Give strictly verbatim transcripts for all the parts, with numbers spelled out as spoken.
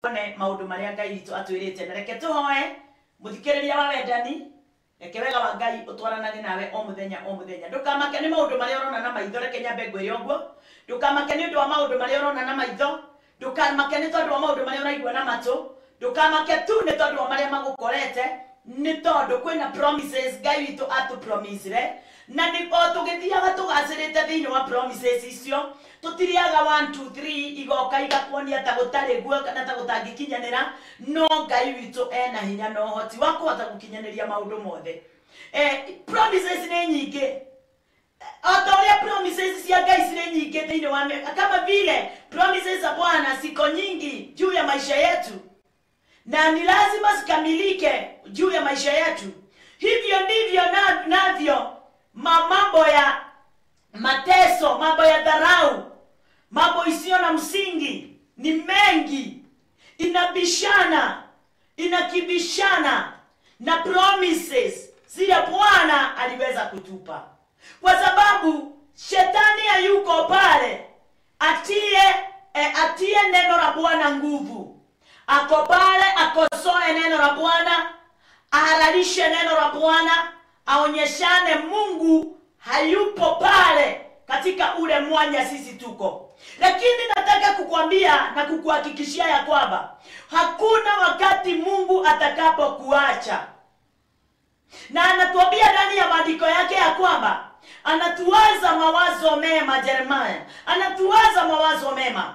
tuone maundu maria Ngai witu atwirite na reke tuhoe muthikiriria wa wendani reke wega wa Ngai utwaranage nawe o muthenya o muthenya ndukamake ni maundu maria urona na maitho reke nyambe ngwire uguo ndukamake ni undu wa maundu maria urona na maitho ndukamake ni tondu wa maundu maria uraigua na matu ndukamake tu ni tondu wa maria magukorete ni tondu kwina promises Ngai witu atu promisere na ni o tugithiaga tugacirite thiini wa promises icio tutiriaga one two three igoka igakuonia ta gutari guo kana ta gutangikinyanira no Ngai witu ena hinya no hoti wa kuhota gukinyaniria maundu mothe eh promises ni nyingi Otoria promises cia Ngai cire nyingi thiini wa kama vile promises za Bwana siko nyingi juu ya maisha yetu na ni lazima zikamilike juu ya maisha yetu. Hivyo ndivyo na navyo mambo ya mateso, mambo ya dharau, mambo isiyo na msingi ni mengi, inabishana, inakibishana na promises zile Bwana aliweza kutupa. Kwa sababu shetani hayuko pale atie eh, atie neno la Bwana nguvu. Ako pale akosoe neno la Bwana, ahalalishe neno la Bwana, aonyeshane Mungu hayupo pale katika ule mwanya sisi tuko. Lakini nataka kukuambia na kukuhakikishia ya kwamba hakuna wakati Mungu atakapokuacha. Na anatuambia ndani ya maandiko yake ya kwamba anatuwaza mawazo mema. Yeremia anatuwaza mawazo mema,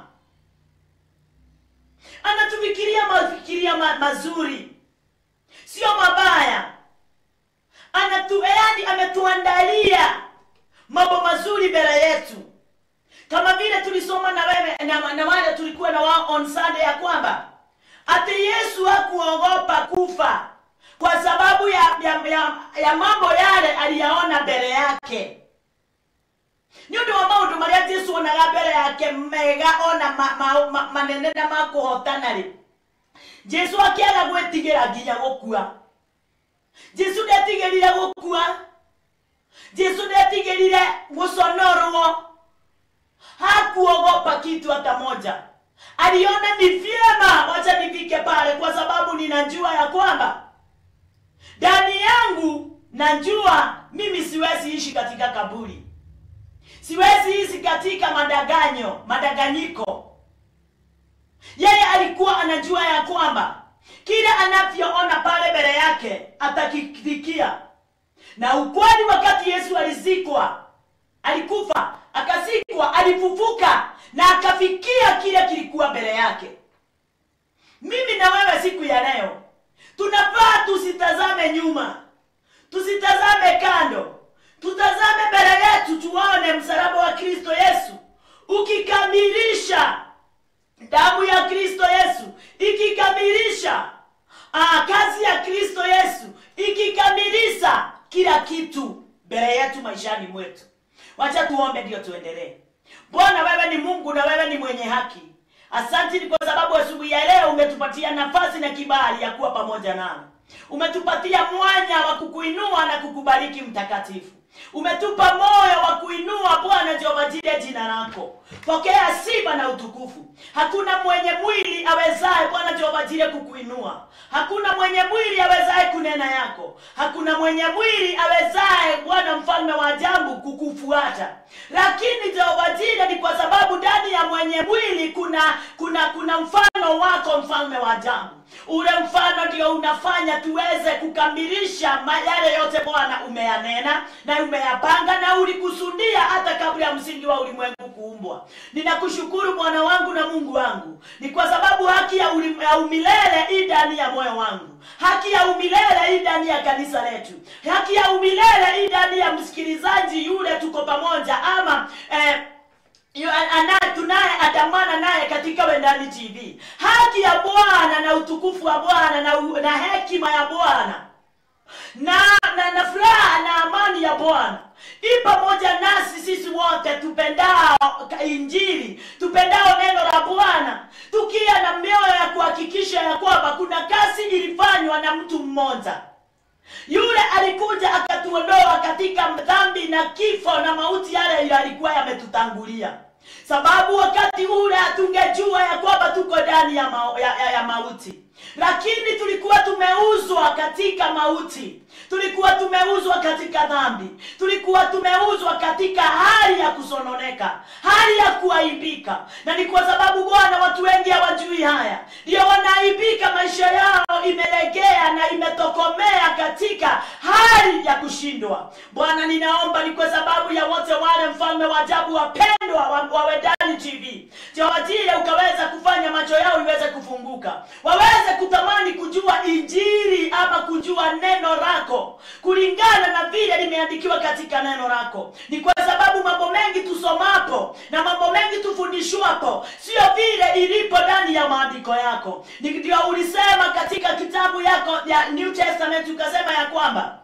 anatufikiria mafikiria ma mazuri, sio mabaya. Anatueani ametuandalia mambo mazuri mbele yetu. Kama vile tulisoma na wewe na, na wale tulikuwa na wao on Sunday ya kwamba ati Yesu hakuogopa kufa kwa sababu ya, ya, ya, ya mambo yale aliyaona mbele yake. Ni ndio maundu maria Yesu onaga mbele yake mega ona ma, ma, ma, manene na makuhotana ri. Yesu akiaga gwetigira nginya gukua. Yesu ndetigirire gukua. Yesu ndetigirire guconorwo. Hakuogopa kitu hata moja. Aliona ni vyema wacha nifike pale kwa sababu ninajua ya kwamba ndani yangu najua mimi siwezi ishi katika kaburi. Siwezi ishi katika madaganyo, madaganyiko. Yeye alikuwa anajua ya kwamba kile anavyoona pale mbele yake atakifikia. Na ukweli wakati Yesu alizikwa, alikufa, akazikwa, alifufuka na akafikia kile kilikuwa mbele yake. Mimi na wewe siku ya leo tunafaa tusitazame nyuma, tusitazame kando, tutazame mbele yetu, tuone msalaba wa Kristo Yesu ukikamilisha, damu ya Kristo Yesu ikikamilisha ah, kazi ya Kristo Yesu ikikamilisha kila kitu mbele yetu maishani mwetu. Wacha tuombe ndio tuendelee. Bwana, wewe ni Mungu na wewe ni mwenye haki. Asante kwa sababu asubuhi ya leo umetupatia nafasi na kibali ya kuwa pamoja nami. Umetupatia mwanya wa kukuinua na kukubariki mtakatifu. Umetupa moyo wa kuinua Bwana Jehova Jireh jina lako. Pokea sifa na utukufu. Hakuna mwenye mwili awezaye Bwana Jehova Jireh kukuinua. Hakuna mwenye mwili awezaye kunena yako. Hakuna mwenye mwili awezaye Bwana mfalme wa ajabu kukufuata. Lakini Jehova Jireh ni kwa sababu ndani ya mwenye mwili kuna kuna kuna mfano wako mfalme wa ajabu. Ule mfano ndio unafanya tuweze kukamilisha yale yote Bwana umeyanena na umeyapanga na ulikusudia hata kabla ya msingi wa ulimwengu kuumbwa. Ninakushukuru Bwana wangu na Mungu wangu. Ni kwa sababu haki ya, ya umilele hii ndani ya moyo wangu. Haki ya umilele hii ndani ya kanisa letu. Haki ya umilele hii ndani ya msikilizaji yule tuko pamoja ama eh, tunaye atamana naye katika Wendani T V. Haki ya Bwana na utukufu wa Bwana na, na hekima ya Bwana na, na, na furaha na amani ya Bwana i pamoja nasi sisi wote tupendao Injili, tupendao neno la Bwana, tukia na mioyo ya kuhakikisha ya kwamba kuna kazi ilifanywa na mtu mmoja. Yule alikuja akatuondoa katika dhambi na kifo na mauti yale alikuwa yametutangulia. sababu wakati ule hatungejua ya kwamba tuko ndani ya, ma ya, ya, ya mauti, lakini tulikuwa tumeuzwa katika mauti, tulikuwa tumeuzwa katika dhambi, tulikuwa tumeuzwa katika hali ya kusononeka, hali ya kuaibika. Na ni kwa sababu Bwana, watu wengi hawajui haya, ndio wanaaibika, maisha yao imelegea na imetokomea katika hali ya kushindwa. Bwana, ninaomba ni kwa sababu ya wote wale mfalme wa ajabu wapendwa wa Wedani T V, Jawajile ukaweza kufanya macho yao iweze kufunguka, waweze kutamani kujua injili ama kujua neno lako kulingana na vile limeandikiwa katika neno lako. Ni kwa sababu mambo mengi tusomapo na mambo mengi tufundishwapo sio vile ilipo ndani ya maandiko yako. Ndio ulisema katika kitabu yako ya New Testament, ukasema ya kwamba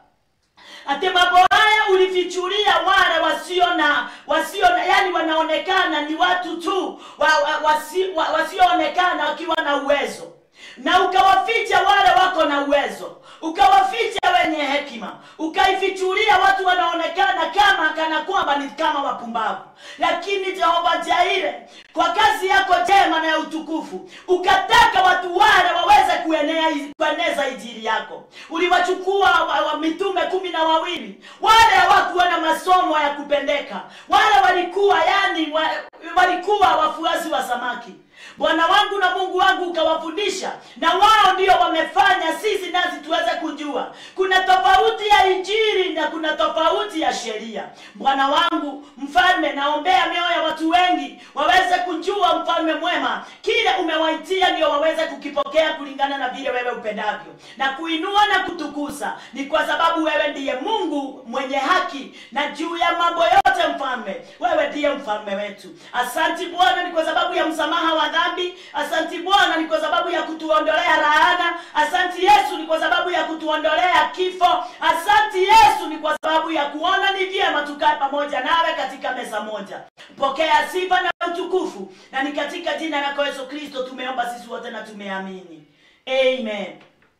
ati mambo haya ulifichulia wale wasio na wasio na, yani wanaonekana ni watu tu wa, wa, wasi, wa, wasioonekana wakiwa na uwezo, na ukawaficha wale wako na uwezo, ukawaficha wenye hekima, ukaifichulia watu wanaonekana kama kana kwamba ni kama wapumbavu. Lakini Jehova Jaire, kwa kazi yako jema na ya utukufu, ukataka watu wale waweze kuenea kueneza injili yako. Uliwachukua wa, wa mitume kumi na wawili, wale hawakuwa na masomo ya kupendeka, wale walikuwa yani wa, walikuwa wafuasi wa samaki. Bwana wangu na Mungu wangu, ukawafundisha, na wao ndio wamefanya sisi nasi tuweze kujua kuna tofauti ya injili na kuna tofauti ya sheria. Bwana wangu mfalme, naombea mioyo ya watu wengi waweze kujua, mfalme mwema, kile umewaitia ndio waweze kukipokea kulingana na vile wewe upendavyo, na kuinua na kutukuza. Ni kwa sababu wewe ndiye Mungu mwenye haki, na juu ya mambo yote mfalme, wewe ndiye mfalme wetu. Asante Bwana, ni kwa sababu ya msamaha wa dhambi. Asante Bwana, ni kwa sababu ya kutuondolea laana. Asante Yesu, ni kwa sababu ya kutuondolea kifo. Asante Yesu, ni kwa sababu ya kuona ni vyema tukae pamoja nawe katika meza moja. Pokea sifa na utukufu, na ni katika jina lako Yesu Kristo tumeomba sisi wote na tumeamini. Amen.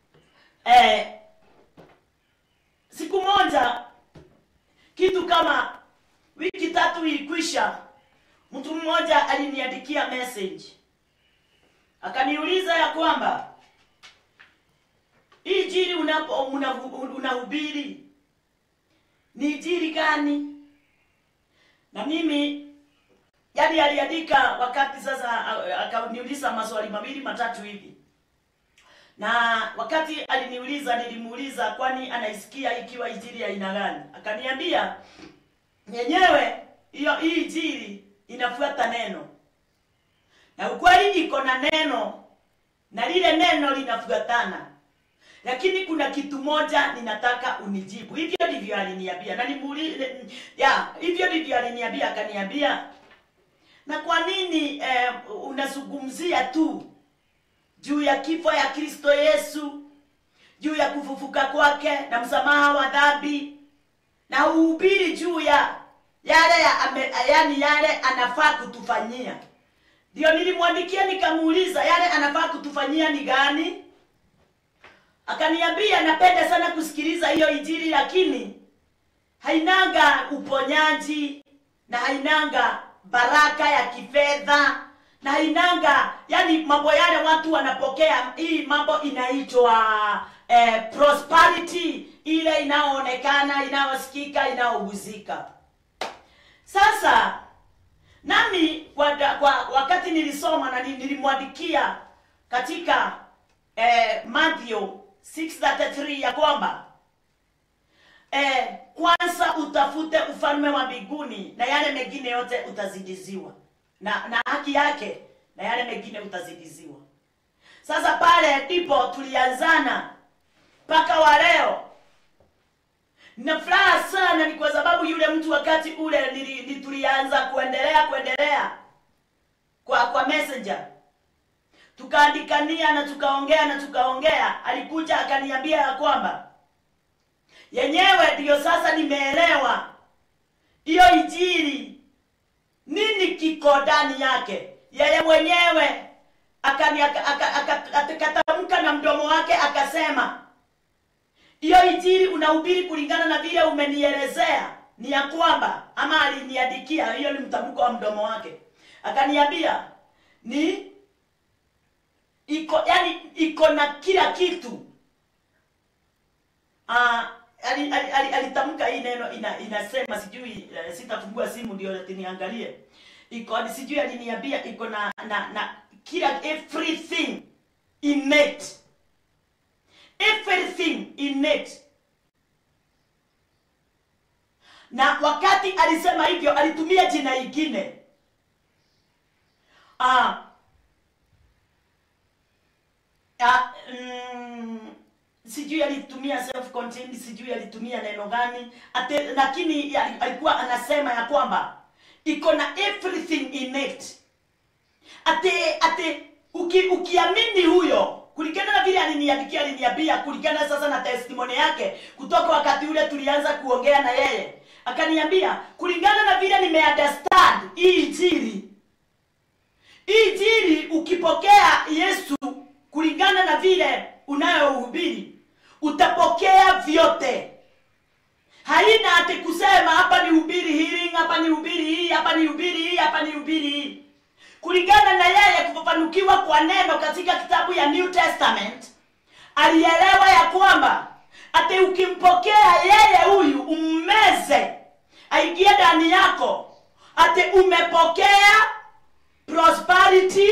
Eh, siku moja, kitu kama wiki tatu ilikwisha, mtu mmoja aliniandikia message, akaniuliza ya kwamba hii injili unapo unahubiri ni injili gani? Na mimi yani aliandika wakati sasa, akaniuliza maswali mawili matatu hivi, na wakati aliniuliza nilimuuliza kwani anaisikia ikiwa injili ya aina gani. Akaniambia yenyewe hiyo hii injili inafuata neno, na ukweli iko na neno, na lile neno linafuatana, lakini kuna kitu moja ninataka unijibu. Hivyo ndivyo aliniambia, na nimuulize ya hivyo ndivyo aliniambia. Akaniambia, na kwa nini eh, unazungumzia tu juu ya kifo ya Kristo Yesu, juu ya kufufuka kwake na msamaha wa dhambi, na uhubiri juu ya yale ya ame, yani yale anafaa kutufanyia? Ndio nilimwandikia nikamuuliza yale anafaa kutufanyia ni gani. Akaniambia, napenda sana kusikiliza hiyo injili, lakini hainanga uponyaji, na hainanga baraka ya kifedha, na hainanga yani mambo yale watu wanapokea. Hii mambo inaitwa eh, prosperity, ile inaoonekana, inaosikika, inaoguzika. Sasa nami kwa, kwa wakati nilisoma na nilimwandikia katika eh, Matthew six thirty-three ya kwamba eh, kwanza utafute ufalme wa mbinguni na yale mengine yote utazidiziwa, na na haki yake na yale mengine utazidiziwa. Sasa pale ndipo tulianzana mpaka wa leo. Na furaha sana ni kwa sababu yule mtu wakati ule nili tulianza kuendelea kuendelea kwa kwa messenger, tukaandikania na tukaongea na tukaongea, alikuja akaniambia ya kwamba yenyewe ndio sasa nimeelewa hiyo injili nini kiko ndani yake. Yeye mwenyewe akani akatamka na mdomo wake akasema, hiyo injili unahubiri kulingana na vile umenielezea ni ya kwamba, ama aliniandikia, hiyo ni mtamko wa mdomo wake, Akaniambia ni iko, yani iko na kila kitu. Ah, alitamka ali, ali, ali hii neno ina, inasema sijui uh, sitafungua simu ndio niangalie. Iko sijui aliniambia iko na na, na kila everything innate. Everything innate. Na wakati alisema hivyo alitumia jina lingine. Ah ah mm, sijui alitumia self contained, sijui alitumia neno gani, ate, lakini alikuwa anasema ya kwamba iko na everything innate. Ate ate uki, ukiamini huyo, kulingana na vile aliniandikia, aliniambia kulingana sasa na testimony yake kutoka wakati ule tulianza kuongea na yeye. Akaniambia kulingana na vile nimeunderstand hii injili. Hii injili ukipokea Yesu kulingana na vile unayohubiri, utapokea vyote. Haina ati kusema hapa ni hubiri healing, hapa ni hubiri hii, hapa ni hubiri hii, hapa ni hubiri hii. Kulingana na yeye kufafanukiwa kwa neno katika kitabu ya New Testament, alielewa ya kwamba ati ukimpokea yeye huyu ummeze, aingie ndani yako, ati umepokea prosperity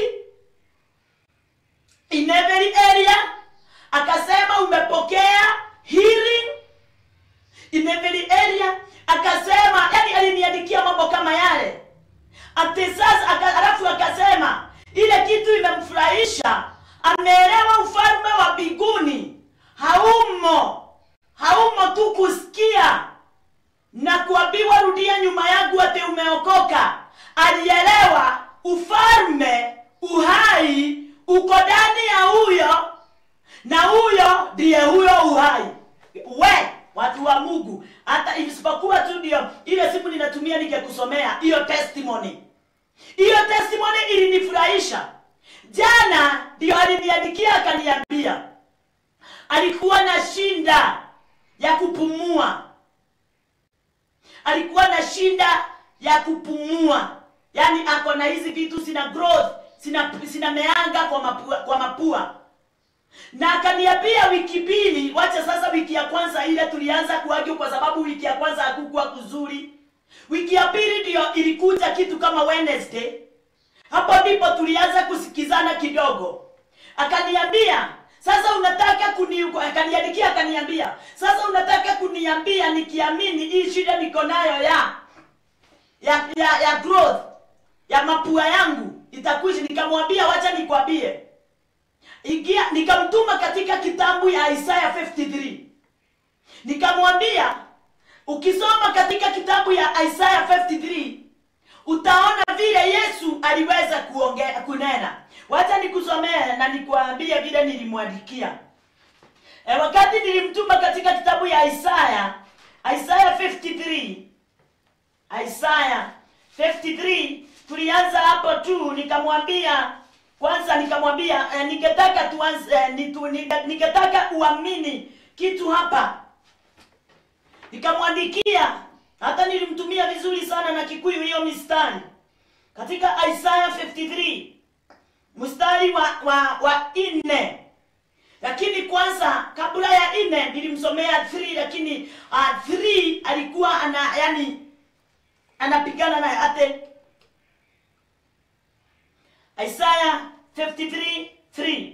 in every area. Akasema umepokea healing in every area. Akasema, yani aliniandikia mambo kama yale. Ati sasa alafu akasema ile kitu imemfurahisha, ameelewa ufalme wa mbinguni haumo haumo tu kusikia na kuambiwa rudia nyuma yangu ati umeokoka. Alielewa ufalme, uhai uko ndani ya huyo, na huyo ndiye huyo uhai. We watu wa Mungu, hata isipokuwa tu ndio ile simu ninatumia ningekusomea hiyo testimony. Hiyo testimony ilinifurahisha. Jana ndio aliniandikia akaniambia alikuwa na shinda ya kupumua. Alikuwa na shinda ya kupumua. Yaani ako na hizi vitu sina growth, sina sina meanga kwa mapua, kwa mapua. Na akaniambia wiki mbili, wacha sasa wiki ya kwanza ile tulianza kuagio kwa sababu wiki ya kwanza hakukuwa kuzuri. Wiki ya pili ndio ilikuja kitu kama Wednesday. Hapo ndipo tulianza kusikizana kidogo. Akaniambia, sasa unataka kuni akaniandikia akaniambia, sasa unataka kuniambia nikiamini hii shida niko nayo ya ya ya, ya growth ya mapua yangu itakuja. Nikamwambia wacha nikwambie. Ingia, nikamtuma katika kitabu ya Isaiah fifty-three. Nikamwambia ukisoma katika kitabu ya Isaiah fifty-three utaona vile Yesu aliweza kuongea kunena. Wacha nikusomee na nikuambie vile nilimwandikia. E, wakati nilimtuma katika kitabu ya Isaiah, Isaiah fifty-three. Isaiah fifty-three tulianza hapo tu. Nikamwambia kwanza nikamwambia eh, ningetaka tuanze eh, nitu, ningetaka uamini kitu hapa. Nikamwandikia, hata nilimtumia vizuri sana na Kikuyu hiyo mistari. Katika Isaiah fifty-three mstari wa wa, wa nne. Lakini kwanza kabla ya nne nilimsomea three, lakini uh, three alikuwa ana yani anapigana naye ate. Isaiah fifty-three three.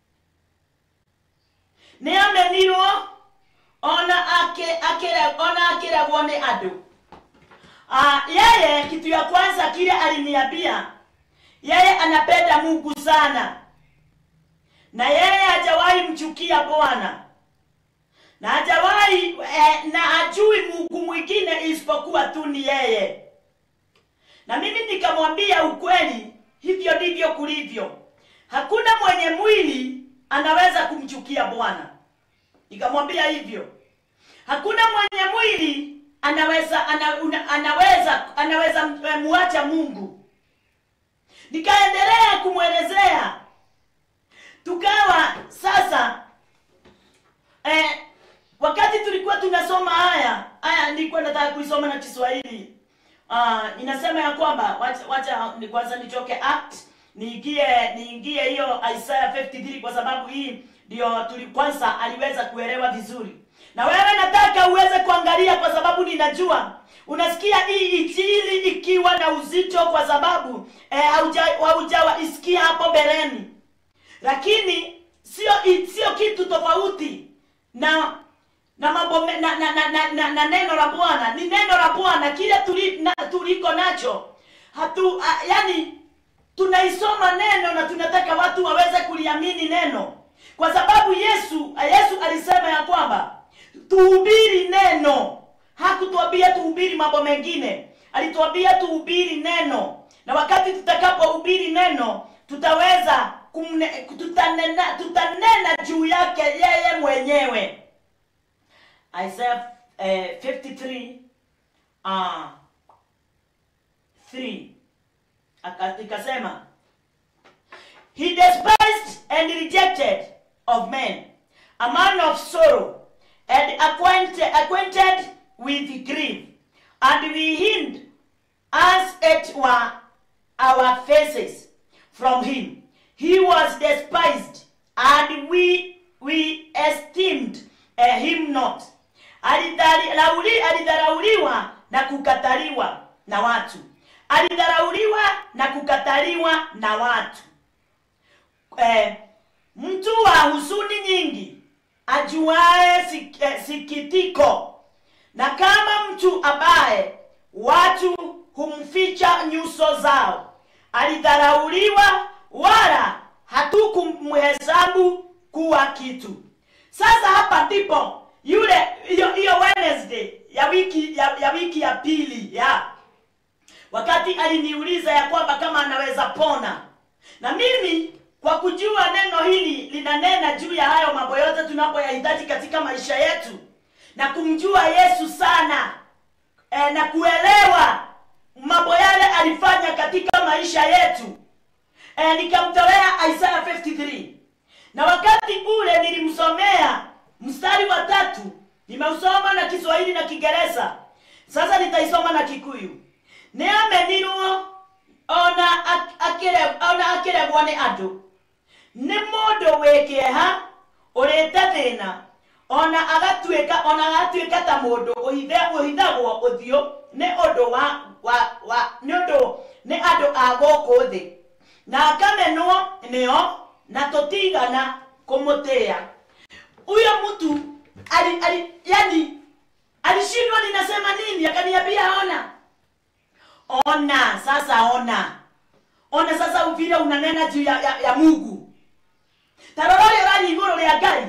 Ne ameniro ona ake akera ona akera wone adu. Ah, yeye kitu ya kwanza kile aliniambia, yeye anapenda Mungu sana. Na yeye hajawahi mchukia Bwana. Na hajawahi eh, na ajui Mungu mwingine isipokuwa tu ni yeye. Na mimi nikamwambia ukweli, hivyo ndivyo kulivyo. Hakuna mwenye mwili anaweza kumchukia Bwana. Nikamwambia hivyo. Hakuna mwenye mwili anaweza ana, una, anaweza anaweza muacha Mungu. Nikaendelea kumwelezea. Tukawa sasa eh, wakati tulikuwa tunasoma haya, haya nilikuwa nataka kuisoma na Kiswahili. uh, inasema ya kwamba wacha, wacha ni kwanza nitoke Act niingie niingie hiyo Isaiah fifty-three kwa sababu hii ndio tuli kwanza aliweza kuelewa vizuri. Na wewe nataka uweze kuangalia kwa sababu ninajua unasikia hii injili ikiwa na uzito kwa sababu eh, haujawa isikia hapo mbeleni. Lakini sio sio kitu tofauti na na mambo na na, na, na, na, na neno la Bwana. Ni neno la Bwana kile tuli, na, tuliko nacho. Hatu a, yani tunaisoma neno na tunataka watu waweze kuliamini neno. Kwa sababu Yesu Yesu alisema ya kwamba tuhubiri neno. Hakutuambia tuhubiri mambo mengine. Alituambia tuhubiri neno. Na wakati tutakapohubiri neno, tutaweza kumne, tutanena tutanena juu yake yeye mwenyewe. Isaiah uh, fifty-three uh, three ikasema, he despised and rejected of men, a man of sorrow, and acquainted, acquainted with grief, and we hid as it were our faces from him. He was despised, and we we esteemed uh, him not. Alidharauliwa na kukataliwa na watu. Alidharauliwa na kukataliwa na watu. Eh, mtu wa huzuni nyingi, ajuae sik, eh, sikitiko, na kama mtu ambaye watu humficha nyuso zao. Alidharauliwa wala hatukumhesabu kuwa kitu. Sasa hapa ndipo yule hiyo hiyo Wednesday ya wiki ya, ya wiki ya pili ya wakati aliniuliza ya kwamba kama anaweza pona. Na mimi kwa kujua neno hili linanena juu ya hayo mambo yote tunapoyahitaji katika maisha yetu na kumjua Yesu sana e, na kuelewa mambo yale alifanya katika maisha yetu. E, nikamtolea Isaiah fifty-three. Na wakati ule nilimsomea mstari wa tatu. Nimeusoma na Kiswahili na Kiingereza. Sasa nitaisoma na Kikuyu. Neamenirwo ona akire ona akire bwane adu. Ni modo wekeha orete thina. Ona agatuika ona agatuika ta modo ohithe ohithagwo uthio ni odo wa wa wa ni odo ni adu agoko thi. Na akamenwo nio na totigana kumutea. Huyo mtu ali, ali yani alishindwa ninasema nini, akaniambia ona. Ona sasa ona. Ona sasa vile unanena juu ya, ya, ya Mungu. Tarorore rani igoro ya gari.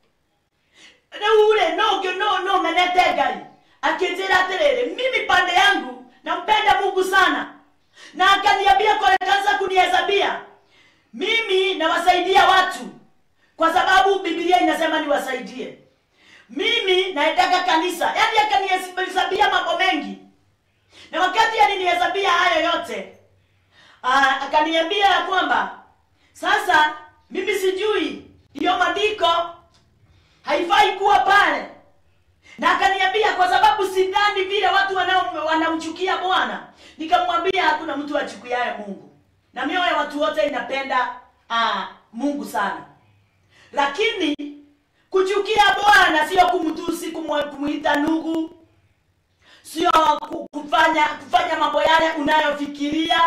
Ne ule no no no menete gari. Akijira terere mimi pande yangu nampenda Mungu sana. Na akaniambia kwa kanza kunihesabia. Mimi nawasaidia watu. Kwa sababu Biblia inasema niwasaidie. Mimi naendaka kanisa. Yaani akanihesabia mambo mengi. Na wakati alinihesabia hayo yote, aa, akaniambia kwamba sasa mimi sijui hiyo maandiko haifai kuwa pale. Na akaniambia kwa sababu sidhani vile watu wanao wanamchukia Bwana. Nikamwambia hakuna mtu achukiaye Mungu. Na mioyo ya watu wote inapenda aa, Mungu sana. Lakini kuchukia Bwana sio kumtusi, kumuita ndugu, sio kufanya kufanya mambo yale unayofikiria.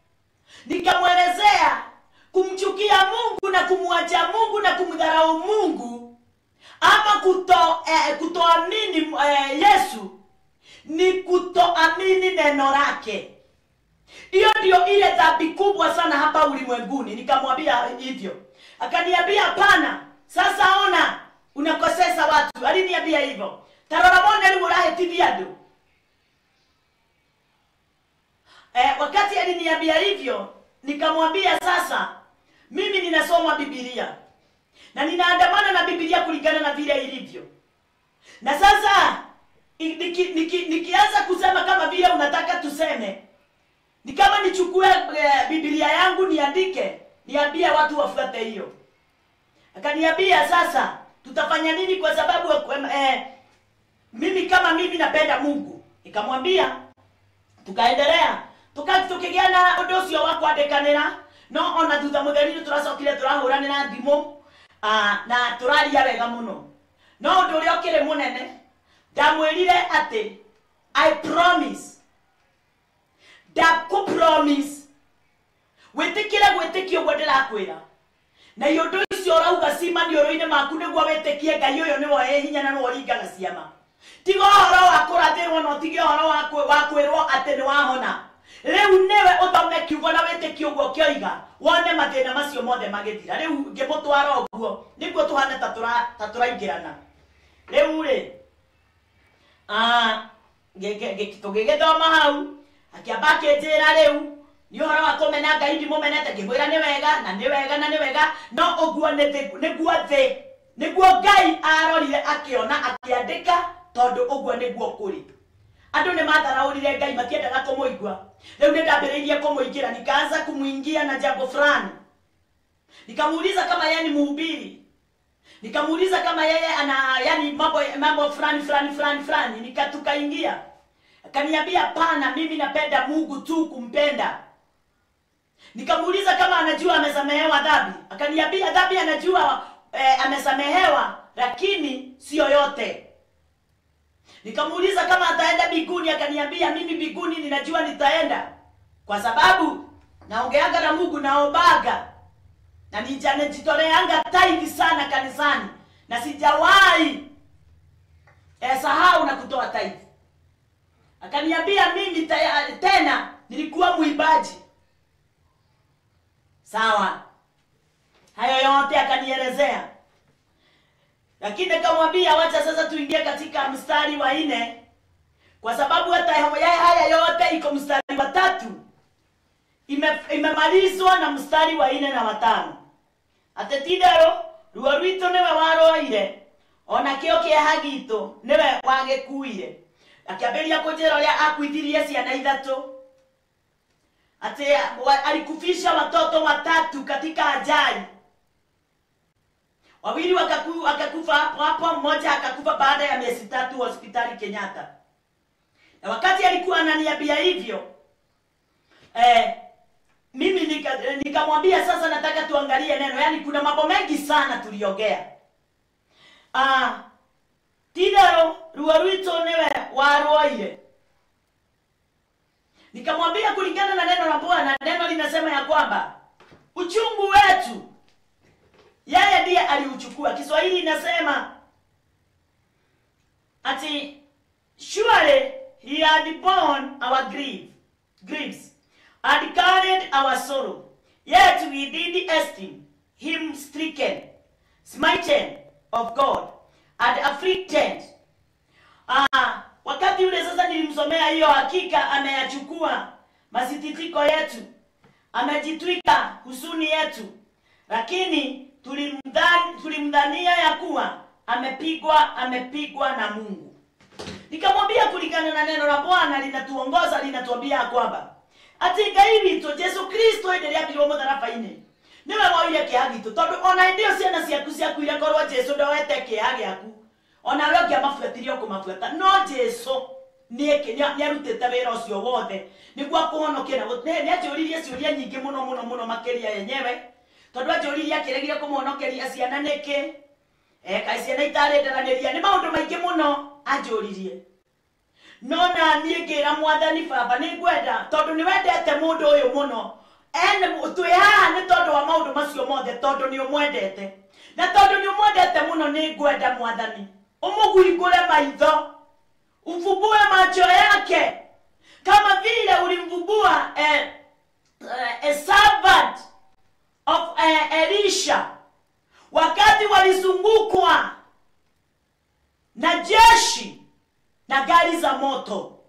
Nikamwelezea kumchukia Mungu na kumwacha Mungu na kumdharau Mungu ama kuto eh, kutoamini eh, Yesu ni kutoamini neno lake. Hiyo ndio ile dhambi kubwa sana hapa ulimwenguni. Nikamwambia hivyo. Akaniambia hapana. Sasa ona unakosesa watu. Aliniambia hivyo. Tarorabone liburahe tiviado. Eh, wakati aliniambia hivyo, nikamwambia sasa mimi ninasoma Biblia. Na ninaandamana na Biblia kulingana na vile ilivyo. Na sasa niki, niki, nikianza kusema kama vile unataka tuseme, ni kama nichukue e, Biblia yangu niandike, niambie watu wafuate hiyo. Akaniambia sasa tutafanya nini kwa sababu e, mimi kama mimi napenda Mungu. Nikamwambia tukaendelea tuka tukigia na undu ucio wa kwandikanira no ona thutha mutheri turacokire turahuranira thimo ah na turaria wega muno no undu uria ukire munene ndamwirire ati I promise da ku promise wetikira gwetikio gwe ndirakwira na yondu icio urauga cima ni oroine maku niguo wetikie Ngai uyo ni woe hinya na no ringaga ciama tigo horo wa kurathirwo no tige horo wa wa kwirwo ati ni wahona riu niwe uthome kiugo na wetikie uguo kioiga wone mathina macio mothe magithira riu ngimutwara uguo niguo tuhane ta tura ta turaingirana riu ri ah tugigithoma hau akiamba kinjira riu ni horo wa kumenya Ngai ndimumenete ngimwira ni wega na ni wega na ni wega no uguo niguo thi niguo Ngai arorire akiona akiandika tondu uguo niguo kuri andu ni matharaurire Ngai matiendaga kumuigua riu ni ndambiriirie kumuingira nikaanza kumuingia na jambo fulani nikamuuliza kama yeye ni mhubiri nikamuuliza kama yeye ana yani mambo mambo fulani fulani fulani fulani nikatukaingia akaniambia pana mimi napenda Mungu tu kumpenda nikamuuliza kama anajua amesamehewa dhambi akaniambia dhambi anajua eh, amesamehewa lakini sio yote nikamuuliza kama ataenda mbinguni akaniambia mimi mbinguni ninajua nitaenda kwa sababu naongeaga na Mungu naombaga na nijitoleanga tithe sana kanisani na sijawahi eh, sahau na kutoa tithe akaniambia mimi tayari tena nilikuwa muibaji sawa hayo yote akanielezea lakini nikamwambia wacha sasa tuingie katika mstari wa nne kwa sababu hata haya yote iko mstari wa tatu imemalizwa ime na mstari wa nne na watano atetidero ruo rwito niwe waroire ona kio kieha gitu niwe wagikuire akiambiria kunjira uria akuithirie ciana ithatu ati alikufisha watoto watatu katika ajali wawili wakaku, wakakufa hapo hapo mmoja akakufa baada ya miezi tatu hospitali Kenyatta na wakati alikuwa ananiambia hivyo eh mimi nikamwambia nika sasa nataka tuangalie neno yani kuna mambo mengi sana tuliongea ah tidaro ruo rwito niwe waroire nikamwambia kulingana na neno la Bwana neno linasema ya kwamba uchungu wetu yeye ndiye aliuchukua Kiswahili inasema ati surely he had borne our grief griefs and carried our sorrow yet we did esteem him stricken smitten of God and afflicted ah wakati ule sasa nilimsomea hiyo hakika ameyachukua masititiko yetu amejitwika huzuni yetu lakini tulimdhani tulimdhania ya kuwa amepigwa amepigwa na Mungu nikamwambia kulingana na neno la Bwana linatuongoza linatuambia kwamba ati Ngai witũ Yesu Kristo endelea bila mudharafa-ini niwe woire kĩeha gitu tondu ona ndio ciana ciaku ciakuire korwo Yesu ndowete kĩeha gĩaku ona we ũngĩamabuatirie kũmabuata no Yesu nieke ni arutite wĩra ũcio wothe niguo kũhonokia na nĩ ajũririe ciũria nyingĩ mũno mũno mũno makĩria yenyewe tondu ajũririe akĩregire kũmũhonokeria ciana nĩkĩ eh kai ciana itarĩndanĩria nĩ maũndũ maingĩ mũno ajũririe no na niĩ ngĩra Mwathani Baba nĩ ngwenda tondu nĩ wendete mũndũ ũyũ mũno ene twĩ haha nĩ tondu wa maũndũ macio mothe tondu nĩ ũmwendete na tondu nĩ ũmwendete mũno nĩ ngwenda Mwathani umugwingure maitho ufumbue macho yake kama vile ulimvumbua eh, eh, a servant of eh, Elisha wakati walizungukwa na jeshi na gari za moto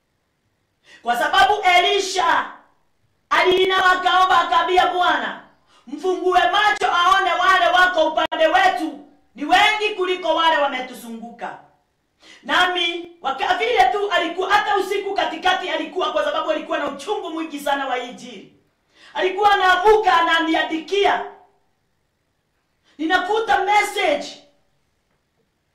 kwa sababu Elisha alina wakaomba akaambia Bwana mfungue macho aone wale wako upande wetu ni wengi kuliko wale wametuzunguka nami wakavile tu alikuwa hata usiku katikati alikuwa kwa sababu alikuwa na uchungu mwingi sana wa Injili alikuwa anaamuka ananiandikia ninakuta message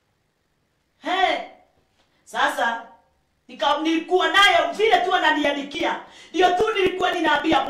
he sasa nilikuwa nayo vile tu ananiandikia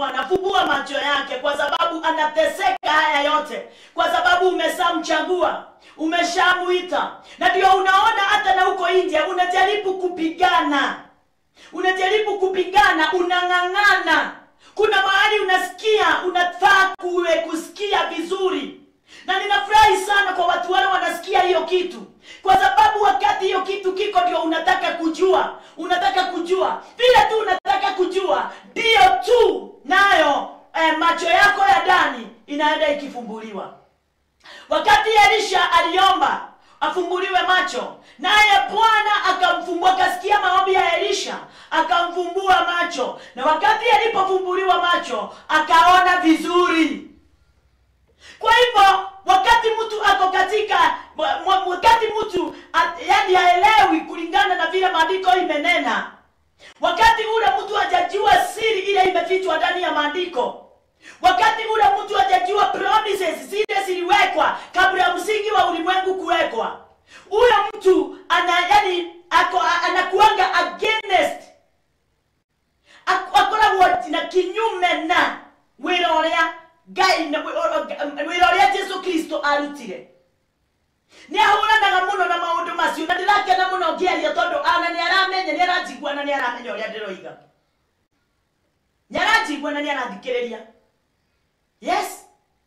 Bwana, fungua macho yake, kwa sababu anateseka haya yote, kwa sababu umeshamchagua, umeshamuita. Na ndio unaona hata na huko nje unajaribu kupigana, unajaribu kupigana, unang'ang'ana. Kuna mahali unasikia unafaa kuwe kusikia vizuri, na ninafurahi sana kwa watu wale wanasikia hiyo kitu, kwa sababu wakati hiyo kitu kiko ndio unataka kujua, unataka kujua vile tu unataka kujua, ndio tu nayo eh, macho yako ya ndani inaenda ikifumbuliwa. Wakati Elisha aliomba afumbuliwe macho, naye Bwana akamfumbua, akasikia maombi ya Elisha, akamfumbua macho, na wakati alipofumbuliwa macho akaona vizuri. Kwa hivyo wakati mtu ako katika, wakati mtu yaani haelewi kulingana na vile maandiko imenena, wakati ule mtu hajajua siri ile imefichwa ndani ya maandiko, wakati ule mtu hajajua promises zile ziliwekwa kabla ya msingi wa ulimwengu kuwekwa, ule mtu ana yani ako anakuanga against, akora na kinyume na wira uria Gai na wira uria Yesu Kristo arutire. Ni ahuranaga muno na maundu macio, na ndirakena muno ngiaria tondu ana ni aramenya, ni aranjigua na ni aramenya uria ndiroiga, ni aranjigua na ni arathikiriria. Yes,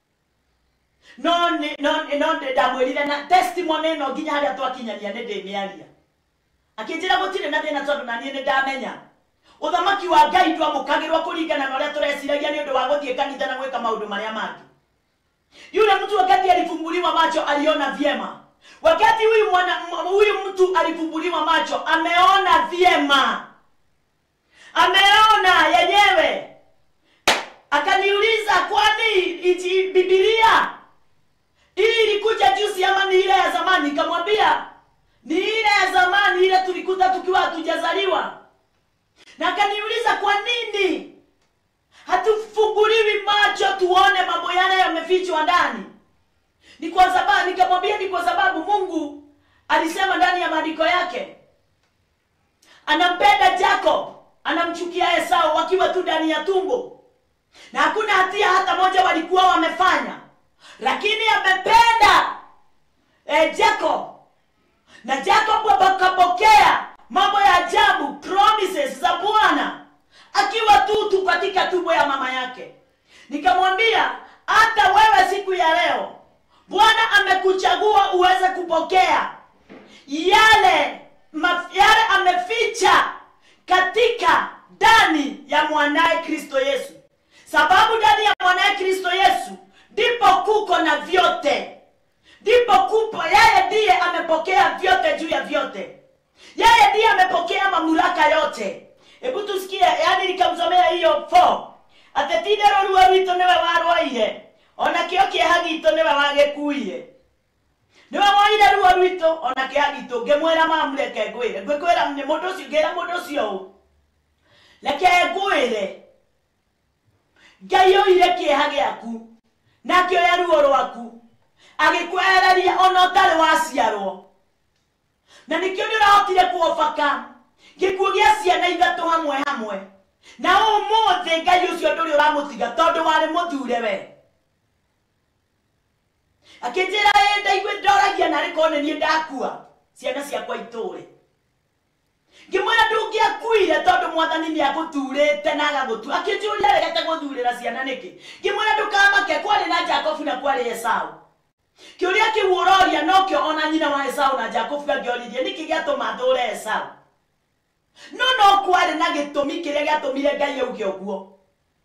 no no no ndamwirire na testimony no nginya haria twakinyania ni ndimiaria, akinjira gutire na thina tondu na ni ndamenya uthamaki wa Ngai twamukagirwa kuringana na uria tureciragia ni undu wa guthie kanitha na gwika maundu maria mangi. Yule mtu wakati alifumbuliwa macho aliona vyema. Wakati huyu mwana huyu mtu alifumbuliwa macho ameona vyema, ameona yenyewe. Akaniuliza, kwani iji Biblia hii ilikuja juzi ama ni ile ya zamani? Nikamwambia ni ile ya zamani, ile tulikuta tukiwa hatujazaliwa. Na akaniuliza, kwa nini hatufunguliwi macho tuone mambo yale yamefichwa ndani? Ni kwa sababu, nikamwambia ni kwa sababu Mungu alisema ndani ya maandiko yake anampenda Jacob, anamchukia Esau wakiwa tu ndani ya tumbo, na hakuna hatia hata moja walikuwa wamefanya, lakini amependa eh, Jacob, na Jacob akapokea mambo ya ajabu, promises za Bwana akiwa tu tu katika tumbo ya mama yake. Nikamwambia hata wewe siku ya leo Bwana amekuchagua uweze kupokea yale maf, yale ameficha katika ndani ya mwanae Kristo Yesu, sababu ndani ya mwanae Kristo Yesu ndipo kuko na vyote, ndipo kupo, yeye ndiye amepokea vyote juu ya vyote, yeye ndiye amepokea mamlaka yote. Hebu tusikie, yani nikamsomea hiyo four. Atetidero ruwa rwito niwe warwaire, ona kio kieha gitu niwe wagekuire. Niwe waire ruwa rwito, ona kieha gitu ngemwera mamureke ngwire. Ngwikwira ni mundu ucio, ngira mundu ucio leke ngwire, Ngai oire kieha giaku nakio ya ruo rwaku, agikwereria ona utari waciarwo, na nikio ni urahotire kuobaka gikuo gia ciana ithatu hamwe hamwe, na umuthi Ngai ucio nduri uramutiga tondu wari muthure we. Akinjira enda igwe ndoragia na rikone ni ndakua ciana ciakwa ituri, ngimwira ndungiakuire tondu mwathani ni aguturite na agagutu. Akinjuria regete guthurira ciana niki, ngimwira ndukamake kwari na Jacob na kwari Esau. Kiuria kiuroria nokio ona nyina wa Esau na Jacob ngagioririe niki giatuma thure Esau. No no kwari na gitumi kiria giatumire Ngai auge uguo,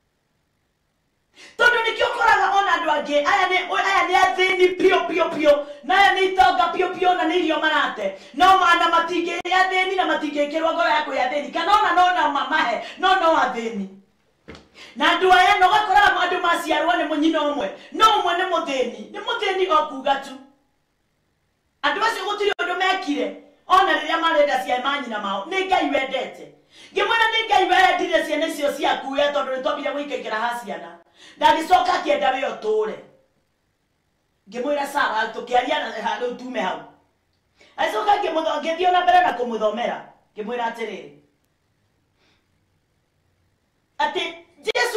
tondu nikio koraga ona andu angi aya ni aya ni athini pio pio pio, na aya ni itonga pio pio, na ni irio marate, no mana matinge ya thini na matinge kirwa ngoro yako ya thini, kana ona no na mamahe no no athini. Na andu aya no gakora andu maciarwo ni munyina umwe, no umwe ni muthini, ni muthini okuga tu. Andu acio gutiri undu mekire ona riria marenda cia manyina mao, ni Ngai wendete. Ngimwena ni Ngai wendire ciana icio ciaku ya tondu ni tobire gwikaikira ha ciana, ndagicoka kienda we uture. Ngimwira sawa tukiaria na handu tume hau, aicoka ngimutho ngithio na mbere na kumuthomera, ngimwira atiriri ati Jesu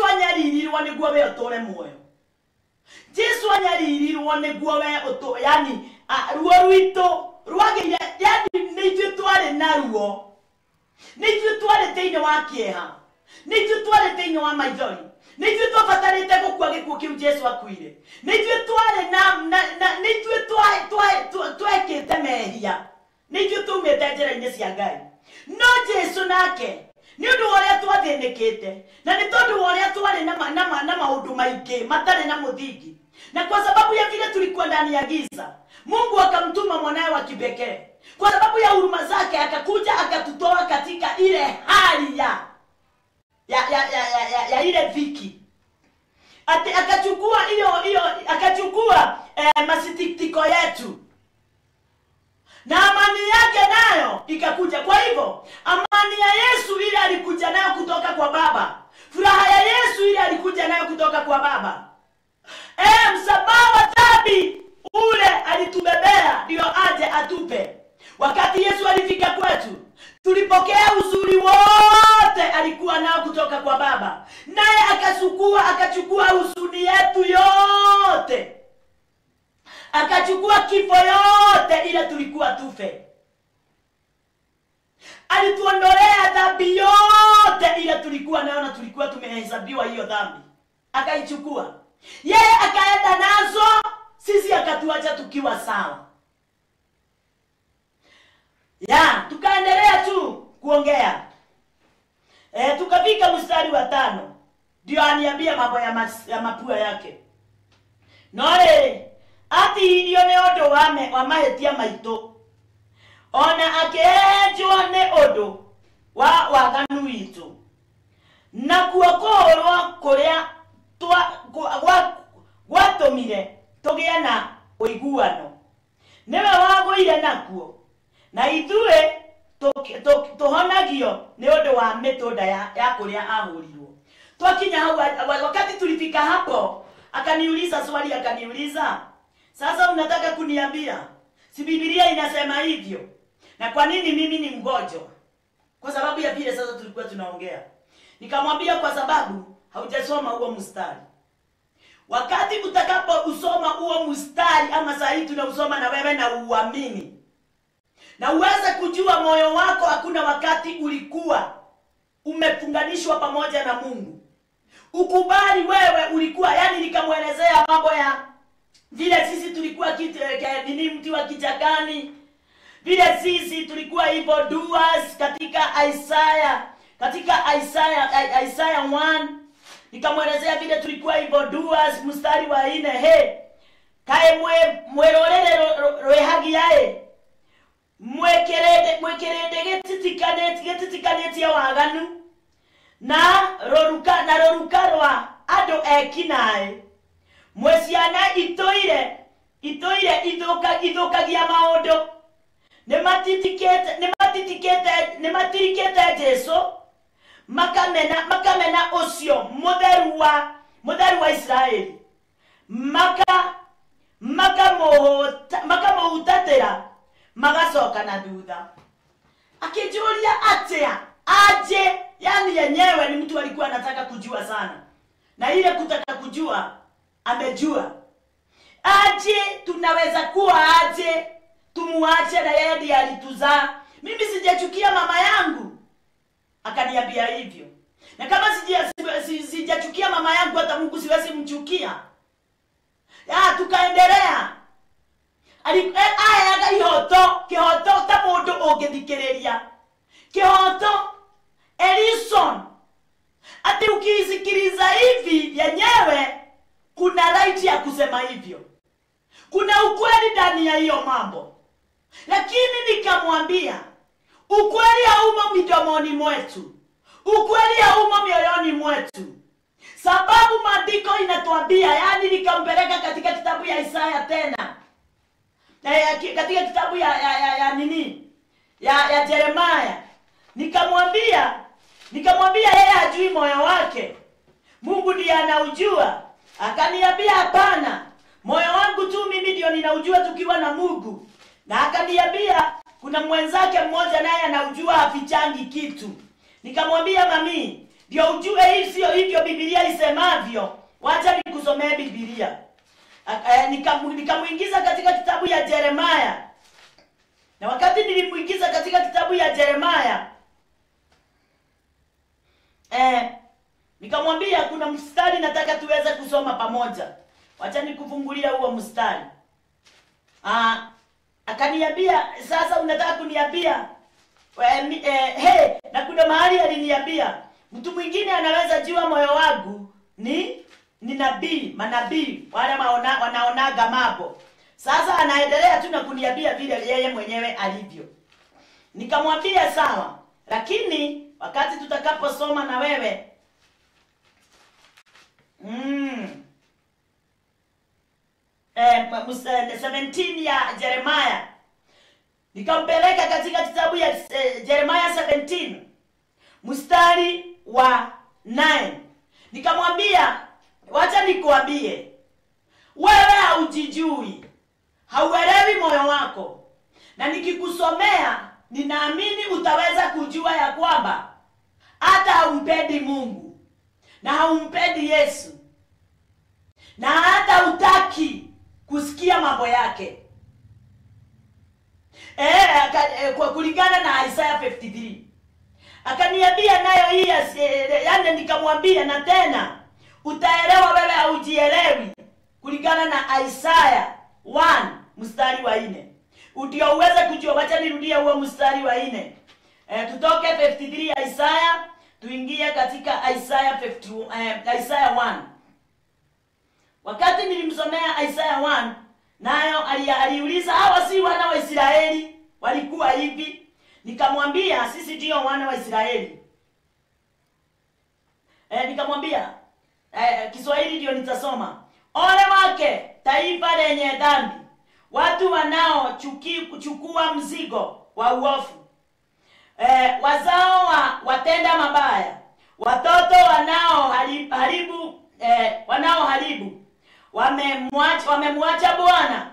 Jesu anyaririrwo niguo we utore muoyo. Jesu anyaririrwo niguo we uto, yani ruo rwito rwagire, yani nitwe tware naruo. Nitwe tware teine wa kieha. Nitwe tware teine wa maithori. Nitwe twabatarite gukua gikuo kiu Jesu akuire. Nitwe tware na, na nitwe twae twae twekete mehia. Nitwe tumete njira-ini cia Ngai. No Jesu nake ni undu woria twathinikite na ni tondu woria twari na na na maundu maingi matare na muthingi, na kwa sababu ya vile tulikuwa ndani ya giza, Mungu akamtuma mwanae wa kipekee. Kwa sababu ya huruma zake akakuja akatutoa katika ile hali ya ya ya ya, ya, ya, ya ile dhiki. Ati akachukua hiyo hiyo akachukua eh, masititiko yetu. Na amani yake nayo ikakuja. Kwa hivyo amani ya Yesu ile alikuja nayo kutoka kwa Baba. Furaha ya Yesu ile alikuja nayo kutoka kwa Baba. Eh, msamaha wa dhambi ule alitubebea ndio aje atupe. Wakati Yesu alifika kwetu, tulipokea uzuri wote alikuwa nao kutoka kwa Baba. Naye akachukua akachukua huzuni yetu yote. Akachukua kifo yote ile tulikuwa tufe. Alituondolea dhambi yote ile tulikuwa nayo na tulikuwa tumehesabiwa hiyo dhambi. Akaichukua. Yeye akaenda nazo, sisi akatuacha tukiwa sawa. Ya, tukaendelea tu kuongea. Eh, tukafika mstari wa tano. Ndio aniambia mambo ya, mas, ya mapua yake. Nore ati irio ne odo wame wa mahetia maito ona akenjwo ne odo wa waganu witu na kuokorwa kuria twa gwatomire tugia na uiguano newe wagoire nakuo na ithue tuhonagio ne odo wa metoda ya, ya kuria ahurirwo. Twakinya hau wakati tulifika hapo akaniuliza swali akaniuliza, sasa unataka kuniambia si Biblia inasema hivyo? Na kwa nini mimi ni mgonjwa? Kwa sababu ya vile sasa tulikuwa tunaongea. Nikamwambia kwa sababu haujasoma huo mstari. Wakati utakapo usoma huo mstari ama saa hii tunausoma na wewe na uamini, na uweze kujua moyo wako hakuna wakati ulikuwa umefunganishwa pamoja na Mungu. Ukubali wewe ulikuwa, yani nikamwelezea mambo ya vile sisi tulikuwa kitu nini mti wa kichakani, vile sisi tulikuwa hivyo doers katika Isaiah, katika Isaiah Isaiah moja. Nikamwelezea vile tulikuwa hivyo doers mstari wa nne, he kae mwe mwerorere roehagi yae mwekerede mwekerede getitikanet getitikanet ya waganu na roruka na rorukarwa ado ekinae mwesiana itoire itoire idoka idokagia maondo ne matitikete ne matitikete ne matirikete Jesu makamena makamena osio mutheru wa mutheru wa Israeli maka makamohota makamohutatira magacoka na thutha. Akijulia atia aje, yani yenyewe ni mtu alikuwa anataka kujua sana, na ile kutaka kujua amejua. Aje tunaweza kuwa aje tumuache na yeye ndiye alituzaa. Mimi sijachukia mama yangu, akaniambia hivyo. Na kama sijachukia mama yangu, hata Mungu siwezi mchukia. Ya tukaendelea. Ali aya aga ihoto kihoto ta mundu ungithikiriria kihoto Elison. Ati ukisikiliza hivi yenyewe kuna right ya kusema hivyo. Kuna ukweli ndani ya hiyo mambo. Lakini nikamwambia ukweli haumo midomoni mwetu. Ukweli haumo mioyoni mwetu. Sababu maandiko inatuambia, yani nikampeleka katika kitabu ya Isaya tena. Na katika kitabu ya ya, ya, ya nini? Ya ya Jeremiah. Nikamwambia, nikamwambia yeye hajui moyo wake. Mungu ndiye anaujua. Akaniambia hapana. Moyo wangu tu mimi ndio ninaujua tukiwa na Mungu. Na akaniambia kuna mwenzake mmoja naye anaujua afichangi kitu. Nikamwambia mami, ndio ujue hii sio hivyo Biblia isemavyo. Wacha nikusomee Biblia. Nikamuingiza katika kitabu ya Yeremia. Na wakati nilimuingiza katika kitabu ya Yeremia, eh nikamwambia kuna mstari nataka tuweze kusoma pamoja. Wacha nikufungulia huo mstari. Ah, akaniambia sasa unataka kuniambia eh, eh, hey, na kuna mahali aliniambia mtu mwingine anaweza jua moyo wangu ni ni nabii, manabii wale maona, wanaonaga mambo. Sasa anaendelea tu na kuniambia vile yeye mwenyewe alivyo. Nikamwambia sawa, lakini wakati tutakaposoma na wewe mm eh seventeen ya Yeremia, nikampeleka katika kitabu ya eh, Yeremia seventeen mstari wa nine. Nikamwambia wacha nikuambie, wewe haujijui, hauelewi moyo wako, na nikikusomea ninaamini utaweza kujua ya kwamba hata haumpendi Mungu na haumpendi Yesu na hata utaki kusikia mambo yake. Eh, e, kwa kulingana na Isaiah fifty-three. Akaniambia nayo hii yani, nikamwambia na tena utaelewa wewe haujielewi kulingana na Isaiah one mstari wa nne. Ndio uweze kujua. Wacha nirudia huo mstari wa nne. Eh, tutoke fifty-three Isaiah tuingie katika Isaiah fifty, eh, Isaiah one. Wakati nilimsomea Isaiah one, nayo aliuliza hawa si wana wa Israeli walikuwa hivi? Nikamwambia sisi ndio wana wa Israeli. Eh, nikamwambia eh, Kiswahili ndio nitasoma. Ole wake taifa lenye dhambi, watu wanao kuchukua mzigo wa uovu, eh, wazao wa watenda mabaya, watoto wanao haribu eh, wanao haribu, wamemwacha wamemwacha Bwana,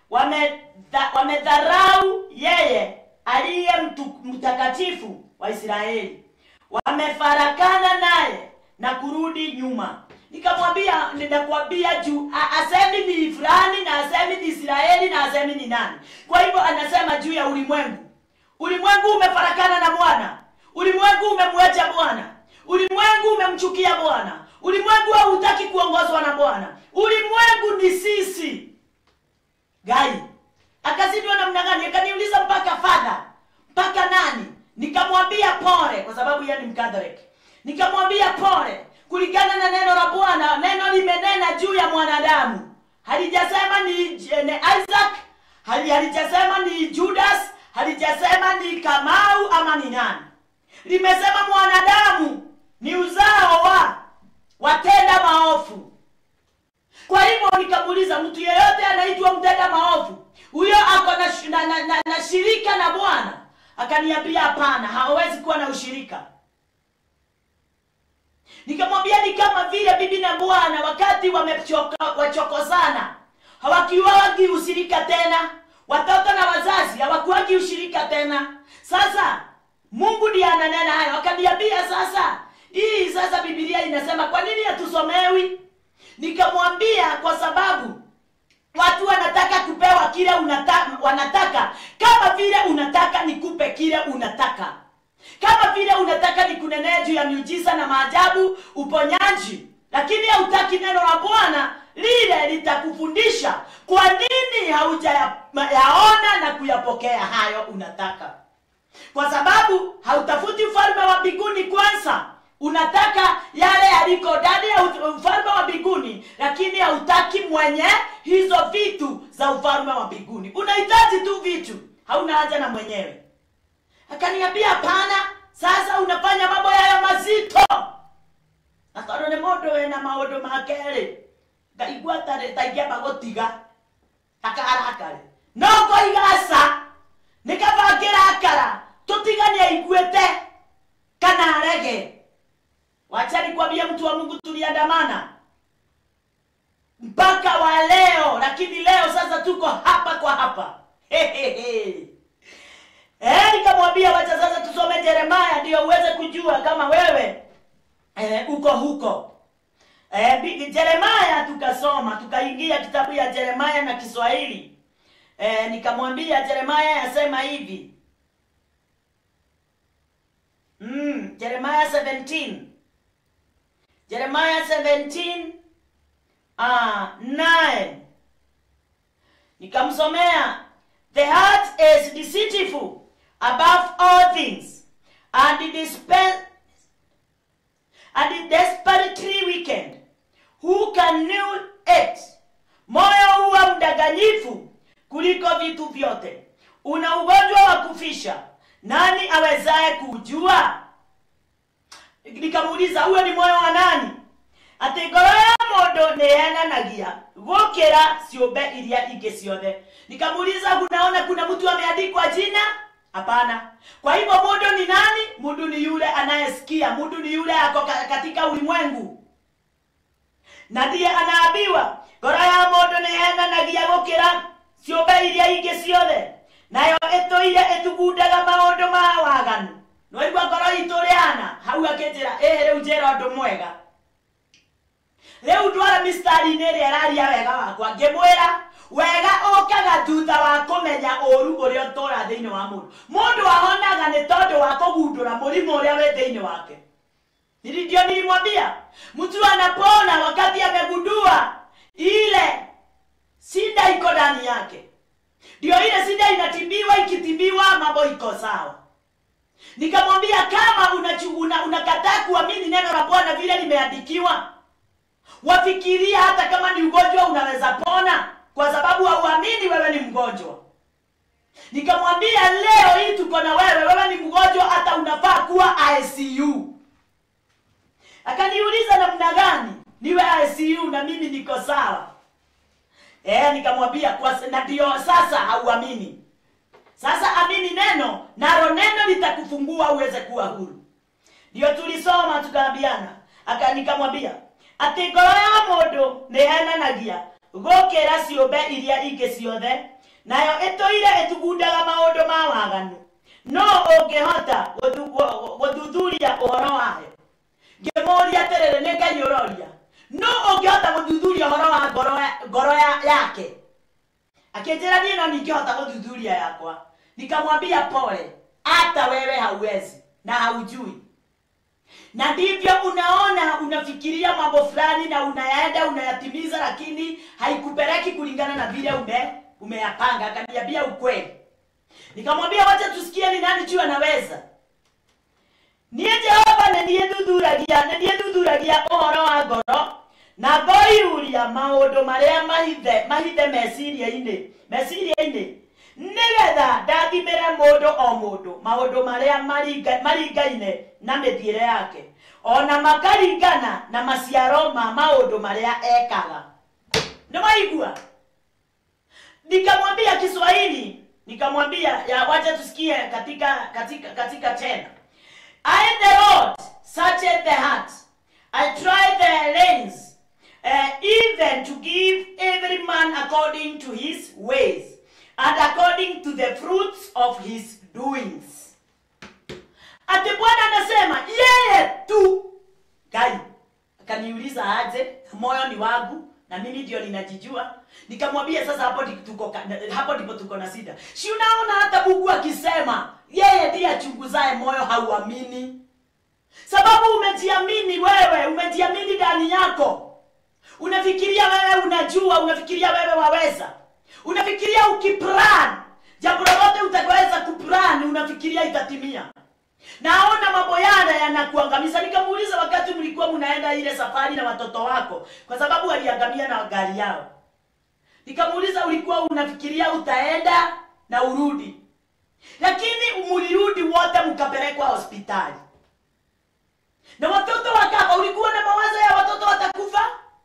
wamedharau yeye aliye mtakatifu wa Israeli, wamefarakana naye na kurudi nyuma. Nikamwambia ninakwambia juu asemi ni fulani na asemi ni Israeli na asemi ni nani. Kwa hivyo anasema juu ya ulimwengu. Ulimwengu umefarakana na Bwana. Ulimwengu umemwacha Bwana. Ulimwengu umemchukia Bwana. Ulimwengu hautaki kuongozwa na Bwana. Ulimwengu ni sisi. Gai. Akazidwa namna gani? Akaniuliza mpaka father. Mpaka nani? Nikamwambia pole kwa sababu yeye ni Mkatholiki. Nikamwambia pole. Kulingana na neno la Bwana, neno limenena juu ya mwanadamu. Halijasema ni, ni Isaac, halijasema ni Judas, halijasema ni Kamau ama ni nani. Limesema mwanadamu ni uzao wa watenda maovu. Kwa hivyo nikamuuliza mtu yeyote anaitwa mtenda maovu, huyo ako na, na, na, na, na shirika na Bwana? Akaniambia hapana, hawezi kuwa na ushirika. Nikamwambia ni kama vile bibi na bwana wakati wamechoka wachokozana, hawakiwagi ushirika tena. Watoto na wazazi hawakuwagi ushirika tena. Sasa Mungu ndiye ananena hayo. Akaniambia sasa hii sasa Biblia inasema kwa nini hatusomewi? Nikamwambia kwa sababu watu wanataka kupewa kile unataka, wanataka kama vile unataka nikupe kile unataka. Kama vile unataka nikunenee juu ya miujiza na maajabu, uponyaji, lakini hautaki neno la Bwana lile litakufundisha kwa nini haujayaona na kuyapokea hayo unataka. Kwa sababu hautafuti ufalme wa mbinguni kwanza. Unataka yale yaliko ndani ya ufalme wa mbinguni, lakini hautaki mwenye hizo vitu za ufalme wa mbinguni. Unahitaji tu vitu, hauna haja na mwenyewe. Akaniambia hapana, sasa unafanya mambo yale mazito. Akaro ne modo we na maodo makere. Ngaigua tare taigia bagotiga. Akara akare. No ko igasa. Nikabagira akara. Tutigania iguete kana arege. Wacha nikwambie mtu wa Mungu, tuliandamana mpaka wa leo, lakini leo sasa tuko hapa kwa hapa. Hehehe. Eh, nikamwambia wacha sasa tusome Yeremia ndio uweze kujua kama wewe eh, uko huko. Eh, Jeremiah tukasoma, tukaingia kitabu ya Jeremiah na Kiswahili. Eh, nikamwambia Jeremiah yasema hivi. Mm, Jeremiah seventeen. Jeremiah seventeen ah nine. Nikamsomea, the heart is deceitful above all things, and it is and it desperately wicked. Who can know it? Moyo huwa mdanganyifu kuliko vitu vyote. Una ugonjwa wa kufisha. Nani awezaye kujua? Nikamuuliza, huo ni moyo wa nani? Ati ngoro ya mundu neyananagia gukira ciumbe iria ingi ciothe. Nikamuuliza, unaona kuna mtu ameandikwa jina? Hapana. Kwa hivyo mundu ni nani? Mundu ni yule anayesikia, mundu ni yule ako katika ulimwengu. Na ndiye anaambiwa ngoro ya mundu neyananagia gukira ciumbe iria ingi ciothe, nayo etoire etugundaga maundu ma waganu. No igwa ngoro ituriana hau akinjira eh riu njira undu mwega. Riu ndwara mistari ni ri araria wega wakwa ngimwira wega okaga thutha wa kumenya uru uria utura thiini wa mundu. Mundu ahonaga ni tondu wa kugundura murimu uria we thiini wake. Ndio nilimwambia mtu anapona wakati amegundua ile shida iko ndani yake. Ndio ile shida inatibiwa, ikitibiwa mambo iko sawa. Nikamwambia kama unachuguna unakataa kuamini neno la Bwana vile limeandikiwa, wafikiria hata kama ni ugonjwa unaweza pona kwa sababu hauamini wewe ni mgonjwa. Nikamwambia leo hii tuko na wewe, wewe ni mgonjwa, hata unafaa kuwa I C U. Akaniuliza namna gani niwe I C U na mimi niko sawa? Eh, nikamwambia kwa na ndio sasa hauamini. Sasa amini neno, nalo neno litakufungua uweze kuwa huru. Ndio tulisoma tukaambiana. Aka nikamwambia ati ngoro ya mundu neyananagia gukira ciumbe iria ingi ciothe, nayo etoire etugundaga maundu ma waganu. No ungihota guthuthuria uhoro wayo. Ngimuria terere ne Ngai uroria. No ungihota guthuthuria uhoro wa ngoro ngoro yake. Akinjira ni no ningihota guthuthuria yakwa. Nikamwambia pole, hata wewe hauwezi na haujui. Na ndivyo unaona unafikiria mambo fulani na unayaenda unayatimiza, lakini haikupeleki kulingana na vile ume umeyapanga. Akaniambia ukweli. Nikamwambia wacha tusikie ni nani juu anaweza. Niye Jehova na niye thuthuragia, na niye thuthuragia uhoro wa ngoro, na ngoiuria maundu maria mahithe mahithe meciria-ini meciria-ini, nigetha ndathimire mundu o mundu maundu maria maringaine na mithiire yake, ona makaringana na maciaro ma maundu maria ekaga. Nimaigua. Nikamwambia Kiswahili, nikamwambia ya wacha tusikie katika katika katika tena. I the Lord searched the heart, I tried the reins, uh, even to give every man according to his ways and according to the fruits of his doings. Ati Bwana anasema yeye tu Gai. Akaniuliza aje, moyo ni wangu na mimi ndio ninajijua. Nikamwambia sasa hapo tuko hapo ndipo tuko na shida. Si unaona hata Mungu akisema yeye ndiye achunguzaye moyo, hauamini. Sababu umejiamini wewe, umejiamini ndani yako. Unafikiria wewe unajua, unafikiria wewe waweza. Unafikiria ukiplan jambo lolote utaweza kuplan, unafikiria itatimia. Naona mambo yale yanakuangamiza. Nikamuuliza wakati mlikuwa mnaenda ile safari na watoto wako, kwa sababu waliangamia na gari yao. Nikamuuliza ulikuwa unafikiria utaenda na urudi, lakini umulirudi wote mkapelekwa hospitali. Na watoto wakafa. Ulikuwa na mawazo ya watoto watakufa?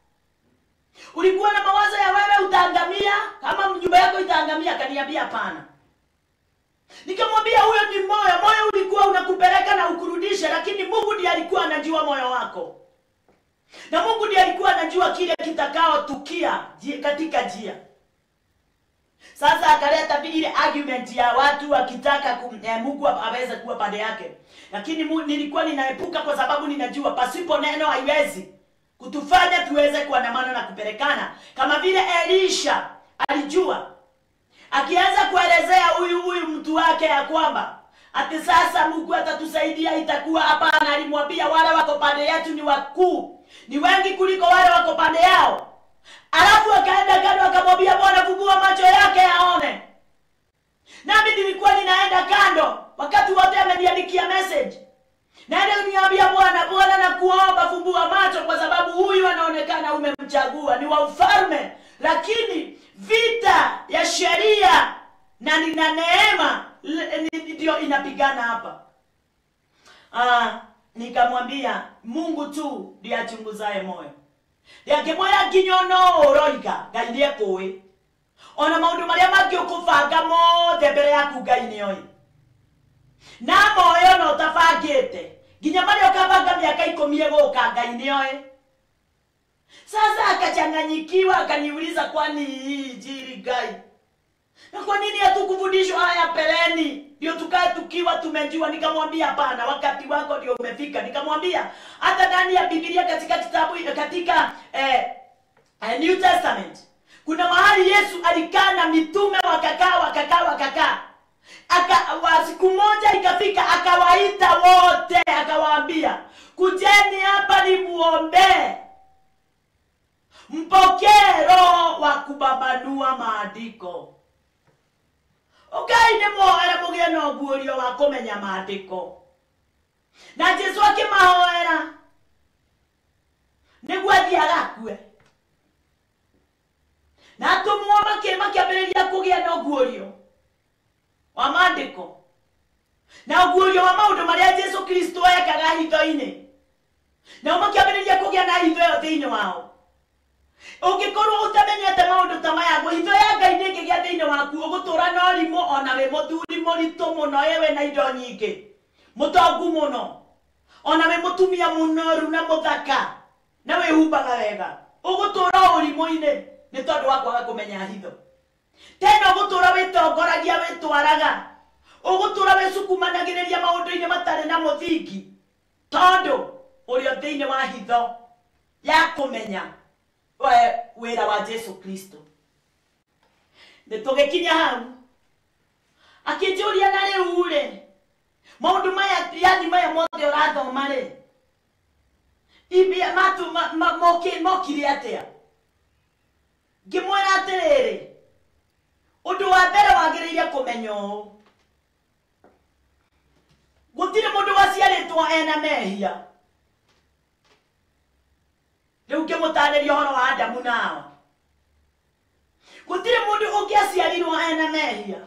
Ulikuwa na mawazo ya wewe utaangamia kama nyumba yako itaangamia? Akaniambia hapana. Nikamwambia huyo ni moyo. Moyo ulikuwa unakupeleka na ukurudisha, lakini Mungu ndiye alikuwa anajua moyo wako. Na Mungu ndiye alikuwa anajua kile kitakao tukia katika njia. Sasa akaleta ile argument ya watu wakitaka eh, Mungu aweze kuwa pande yake. Lakini mu, nilikuwa ninaepuka kwa sababu ninajua pasipo neno haiwezi kutufanya tuweze kuandamana na kupelekana. Kama vile Elisha alijua akianza kuelezea huyu huyu mtu wake ya kwamba ati sasa Mungu atatusaidia itakuwa hapana. Alimwambia wale wako pande yetu ni wakuu, ni wengi kuliko wale wako pande yao. Alafu akaenda kando akamwambia Bwana fungua macho yake aone. Nami nilikuwa ninaenda kando wakati wote ameniandikia message. Naenda niambia Bwana, Bwana nakuomba fungua macho kwa sababu huyu anaonekana umemchagua ni wa ufalme, lakini vita ya sheria na nina neema ndio inapigana hapa. Ah, nikamwambia Mungu tu ndiye achunguzaye moyo. Yakimwera kinyono oroiga gaidie kowe. Ona maundu maria mangĩ ukubanga mothe mbere yaku Ngai nĩ oĩ. Na moyo no tabangĩte. Nginya maria ukabanga miaka ikũmi ĩgũka Ngai nĩ oĩ. Sasa akachanganyikiwa akaniuliza kwani hii jiri Ngai. Na kwa nini hatukufundishwa haya peleni? Ndio tukae tukiwa tumejua. Nikamwambia hapana, wakati wako ndio umefika. Nikamwambia hata ndani ya Biblia katika kitabu katika eh, eh, New Testament kuna mahali Yesu alikaa na mitume wakakaa wakakaa wakakaa. Aka wa siku moja ikafika akawaita wote akawaambia, kujeni hapa nimuombe. Mpokee roho wa kubabanua maandiko. Okay, nĩmoera mũgĩe na ũguũrio wa kũmenya maandĩko. Na Jesũ akĩmahoera nĩguo athiĩ agakue. Na atũmwo makĩambĩrĩria kũgĩa na ũguũrio wa maandĩko. Na ũguũrio wa maũndũ marĩa Jesũ Kristo ekaga hitho-inĩ. Na makĩambĩrĩria kũgĩa na hitho ĩyo thĩinĩ wao. Ũngĩkorwo utamenyete maũndũ ta maya, hitho ya Ngai ndĩngĩgĩa thĩinĩ waku, ũgũtũũra na ũrimũ ona wĩ mũthuri mũritũ mũno yewe na indo nyingĩ, mũtongu mũno, ona wĩ mũtumia mũnoru na mũthaka na wĩhumbaga wega, ũgũtũũra ũrimũ-inĩ nĩ tondũ wa kwaga kũmenya hitho. Tena ũgũtũũra wĩtongoragia wĩtwaraga, ũgũtũũra wĩcukumanagĩrĩria maũndũ-inĩ matarĩ na mũthingi tondũ ũrĩ o thĩinĩ wa hitho ya kũmenya wĩra wa Jesũ Kristo. Nĩtũgĩkinya hau akĩnjũria na rĩu rĩ, maũndũ maya yaani maya mothe ũrathoma rĩ, ibia matu mokire atĩa? Ngĩmwĩra atĩrĩrĩ, ũndũ wa mbere wagĩrĩire kũmenya ũũ, gũtirĩ mũndũ waciarĩtwo ena mehia. Rĩu ngĩmũtarĩria ũhoro wa Adamu na Hawa. Gũtirĩ mũndũ ũngĩaciarirwo ena mehia.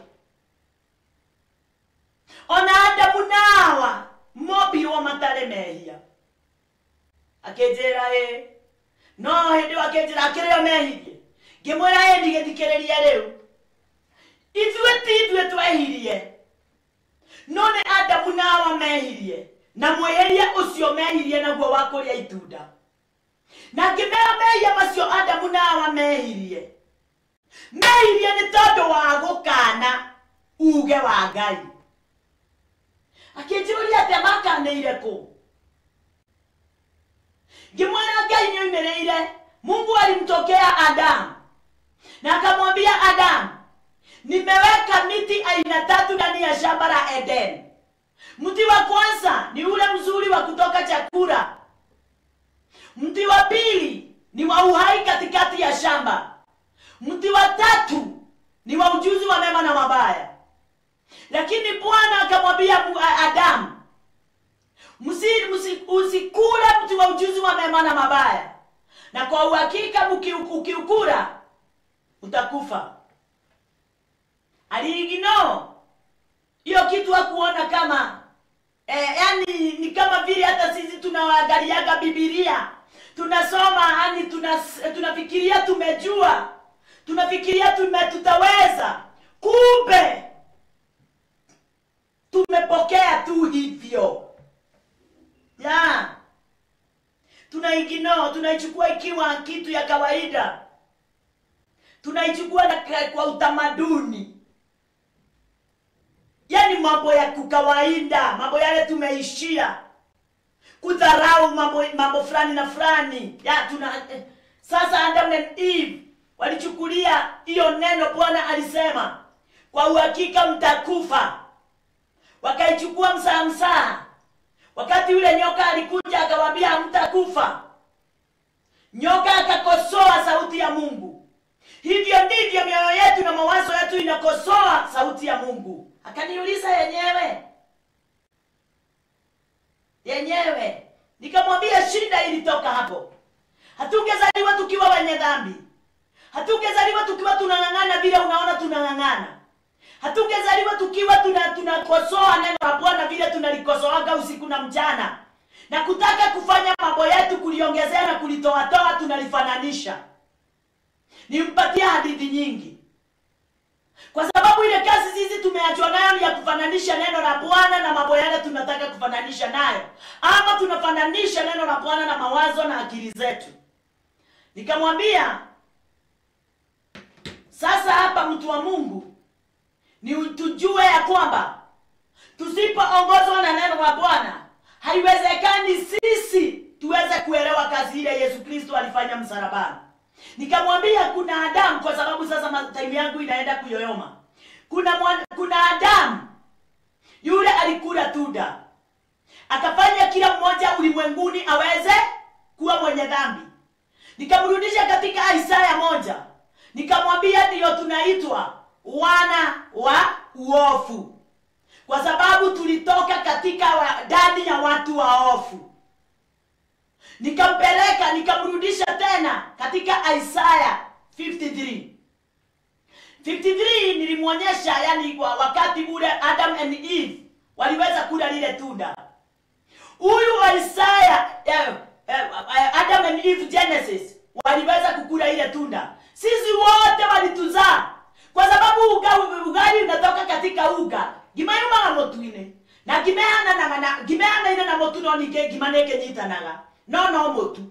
Ona Adamu na Hawa mombirwo matarĩ mehia. Akĩnjĩra ĩ, no hĩndĩ ĩyo akĩnjĩra akĩrĩ o mehirie. Ngĩmwĩra ĩ ndigĩthikĩrĩria rĩu. Ithuĩ ti ithuĩ twehirie, no nĩ Adamu na Hawa mehirie, na mwĩhĩria ũcio mehirie naguo wa kũrĩa itunda. Na ngĩmera mehia macio Adamu na Hawa mehirie, mehirie nĩ tondũ wa gũkana uge wa Ngai. Akĩnjũria atĩ makanĩire kũ? Ngĩmwĩra Ngai nĩoimĩrĩire. Mungu alimtokea Adamu na akamwambia Adamu, nimeweka miti aina tatu ndani ya shamba la Eden. Mti wa kwanza ni ule mzuri wa kutoka chakula. Mti wa pili ni wa uhai katikati ya shamba. Mti wa tatu ni wa ujuzi wa mema na mabaya. Lakini Bwana akamwambia Adamu, usikule mti wa ujuzi wa mema na mabaya, na kwa uhakika ukiukula utakufa. Aliigino hiyo kitu hakuona kama eh, yani ni kama vile hata sisi tunawaangaliaga Biblia. Tunasoma yani tunafikiria tumejua. Tunafikiria tumetutaweza. Kumbe tumepokea tu hivyo. Ya. Tunaigino, tunaichukua ikiwa kitu ya kawaida. tunaichukua na kwa utamaduni. Yani mambo ya kukawaida, mambo yale tumeishia. Kudharau mambo mambo fulani na fulani. Ya tuna eh. Sasa Adam and Eve walichukulia hiyo neno Bwana alisema, kwa uhakika mtakufa. Wakaichukua msaa msaa. Wakati yule nyoka alikuja akawaambia mtakufa, nyoka akakosoa sauti ya Mungu. Hivyo ndivyo mioyo yetu na mawazo yetu inakosoa sauti ya Mungu. Akaniuliza yenyewe. Yenyewe. Nikamwambia shida ilitoka hapo. Hatungezaliwa tukiwa wenye dhambi. Hatungezaliwa tukiwa tunang'ang'ana vile unaona tunang'ang'ana. Hatungezaliwa tukiwa tuna tunakosoa neno la Bwana vile tunalikosoaga usiku na mchana. Na kutaka kufanya mambo yetu kuliongezea na kulitoa toa tunalifananisha. Nimpatia hadithi nyingi. Kwa sababu ile kazi sisi tumeachwa nayo ni ya kufananisha neno la Bwana na mambo yale tunataka kufananisha nayo. Ama tunafananisha neno la Bwana na mawazo na akili zetu. Nikamwambia sasa hapa mtu wa Mungu ni tujue ya kwamba tusipoongozwa na neno la Bwana haiwezekani sisi tuweze kuelewa kazi ile Yesu Kristo alifanya msalabani. Nikamwambia kuna Adam, kwa sababu sasa time yangu inaenda kuyoyoma. Kuna mwana, kuna Adam yule alikula tunda. Akafanya kila mmoja ulimwenguni aweze kuwa mwenye dhambi. Nikamrudisha katika Isaya moja. Nikamwambia ndio tunaitwa wana wa uofu. Kwa sababu tulitoka katika ndani ya watu waofu. Nikampeleka, nikamrudisha tena katika Isaya fifty-three. fifty-three nilimwonyesha yani kwa wakati ule Adam and Eve waliweza kula lile tunda. Huyu Isaya eh, eh, Adam and Eve Genesis waliweza kukula ile tunda. Sisi wote walituzaa. Kwa sababu ugali ugali unatoka katika uga. Gimayuma na motuine. Na gimeana na na gimeana ile na motu no nike gimaneke nyitanaga. No no motu.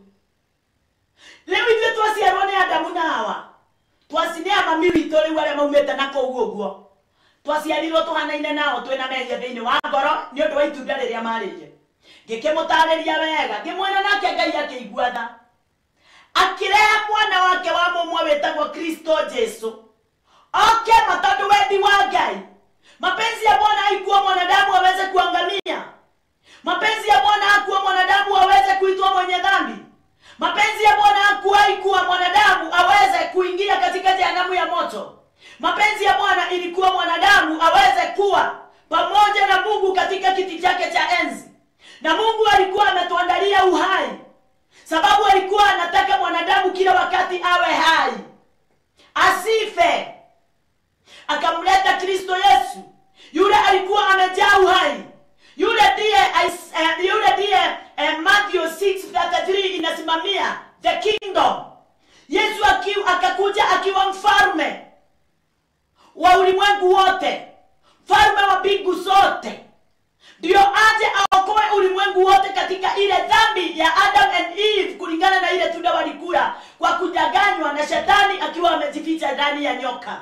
Leo hivi twasiarone Adamu na Hawa. Twasinea mami witore wale maumeta nako uguo. Twasiarirwo tuhanaine nao twena mehia thiini wa ngoro ni undu wa itunda riria marije. Ngikimutariria wega, ngimwena nake Ngai akĩigua tha. Akireha mwana wake wa mũmwe wetagwo Kristo Jesu. Oke matondu wendi wa Ngai. Mapenzi ya Bwana haikuwa mwanadamu aweze kuangamia. Mapenzi ya Bwana hakuwa mwanadamu aweze kuitwa mwenye dhambi. Mapenzi ya Bwana hakuwa mwanadamu aweze kuingia katika jehanamu ya moto. Mapenzi ya Bwana ilikuwa mwanadamu aweze kuwa pamoja na Mungu katika kiti chake cha enzi. Na Mungu alikuwa ametuandalia uhai. Sababu alikuwa anataka mwanadamu kila wakati awe hai. Asife. Akamleta Kristo Yesu. Yule alikuwa amejaa uhai. Yule ndiye uh, yule ndiye uh, Matthew six thirty-three inasimamia the kingdom. Yesu akiwa akakuja akiwa mfalme wa ulimwengu wote. Mfalme wa mbingu zote. Ndio aje aokoe ulimwengu wote katika ile dhambi ya Adam and Eve kulingana na ile tunda walikula kwa kudanganywa na shetani akiwa amejificha ndani ya nyoka.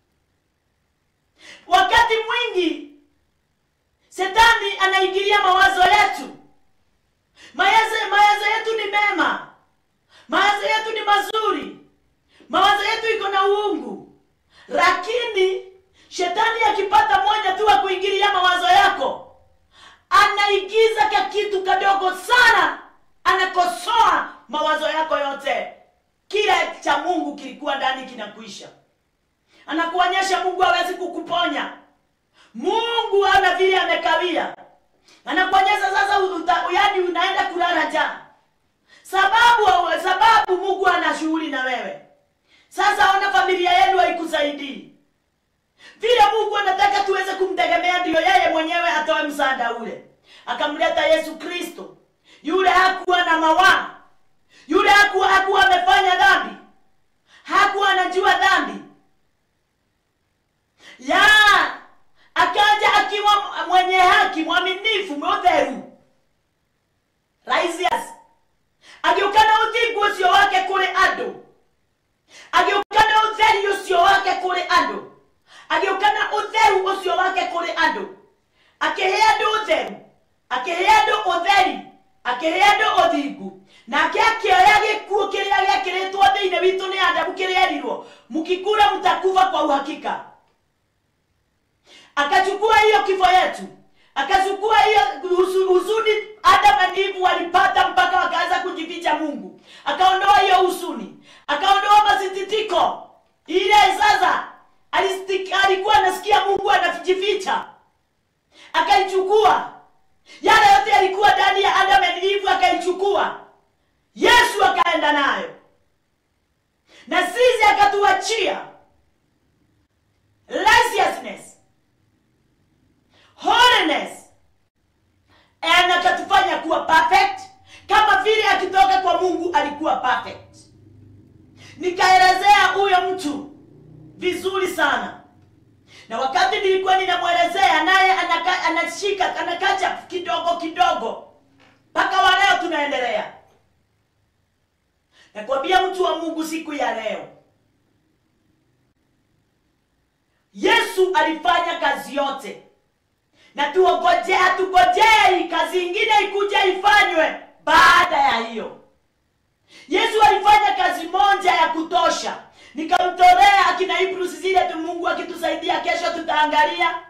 Wakati mwingi Shetani anaingilia mawazo yetu. Mawazo mawazo yetu ni mema. Mawazo yetu ni mazuri. Mawazo yetu iko na uungu. Lakini shetani akipata moja tu wa kuingilia mawazo yako, anaigiza ka kitu kadogo sana, anakosoa mawazo yako yote. Kila cha Mungu kilikuwa ndani kinakuisha. Anakuonyesha Mungu hawezi kukuponya. Mungu ana vile amekawia. Anakuonyesha sasa yaani unaenda kulala njaa. Sababu sababu Mungu ana shughuli na wewe. Sasa ona familia yenu haikusaidii. Vile Mungu anataka tuweze kumtegemea ndio yeye mwenyewe atoe msaada ule. Akamleta Yesu Kristo. Yule hakuwa na mawaa. Yule hakuwa hakuwa amefanya dhambi. Hakuwa anajua dhambi. Ya akaja akiwa mwenye haki, mwaminifu, mwotheru. Righteous. Agiukana uthingu ucio wake kuri andu. Agiukana utheri utheru ucio wake kuri andu, akihe andu utheru, akihe andu utheri, akihe andu uthingu, nake akioya gikuo kiria giakiritwo thiini witu ni Adamu kiria erirwo, mukikula mtakufa kwa uhakika. Akachukua hiyo kifo yetu, akachukua hiyo huzuni Adam na Eve walipata mpaka wakaanza kujificha Mungu. Akaondoa hiyo huzuni, akaondoa masititiko. Ile sasa alikuwa anasikia Mungu anajificha. Akaichukua. Yale yote yalikuwa ndani ya Adam na Eve akaichukua. Yesu akaenda nayo. Na sisi akatuachia righteousness, holiness, and akatufanya kuwa perfect kama vile akitoka kwa Mungu alikuwa perfect. Nikaelezea huyo mtu vizuri sana, na wakati nilikuwa ninamwelezea naye anaka, anashika anakacha kidogo kidogo mpaka wa leo tunaendelea. Nakwambia mtu wa Mungu, siku ya leo Yesu alifanya kazi yote, na tuongoje atugojei kazi nyingine ikuja ifanywe baada ya hiyo. Yesu alifanya kazi moja ya kutosha. Nikamtolea akina Hebrews zile tu, Mungu akitusaidia kesho tutaangalia,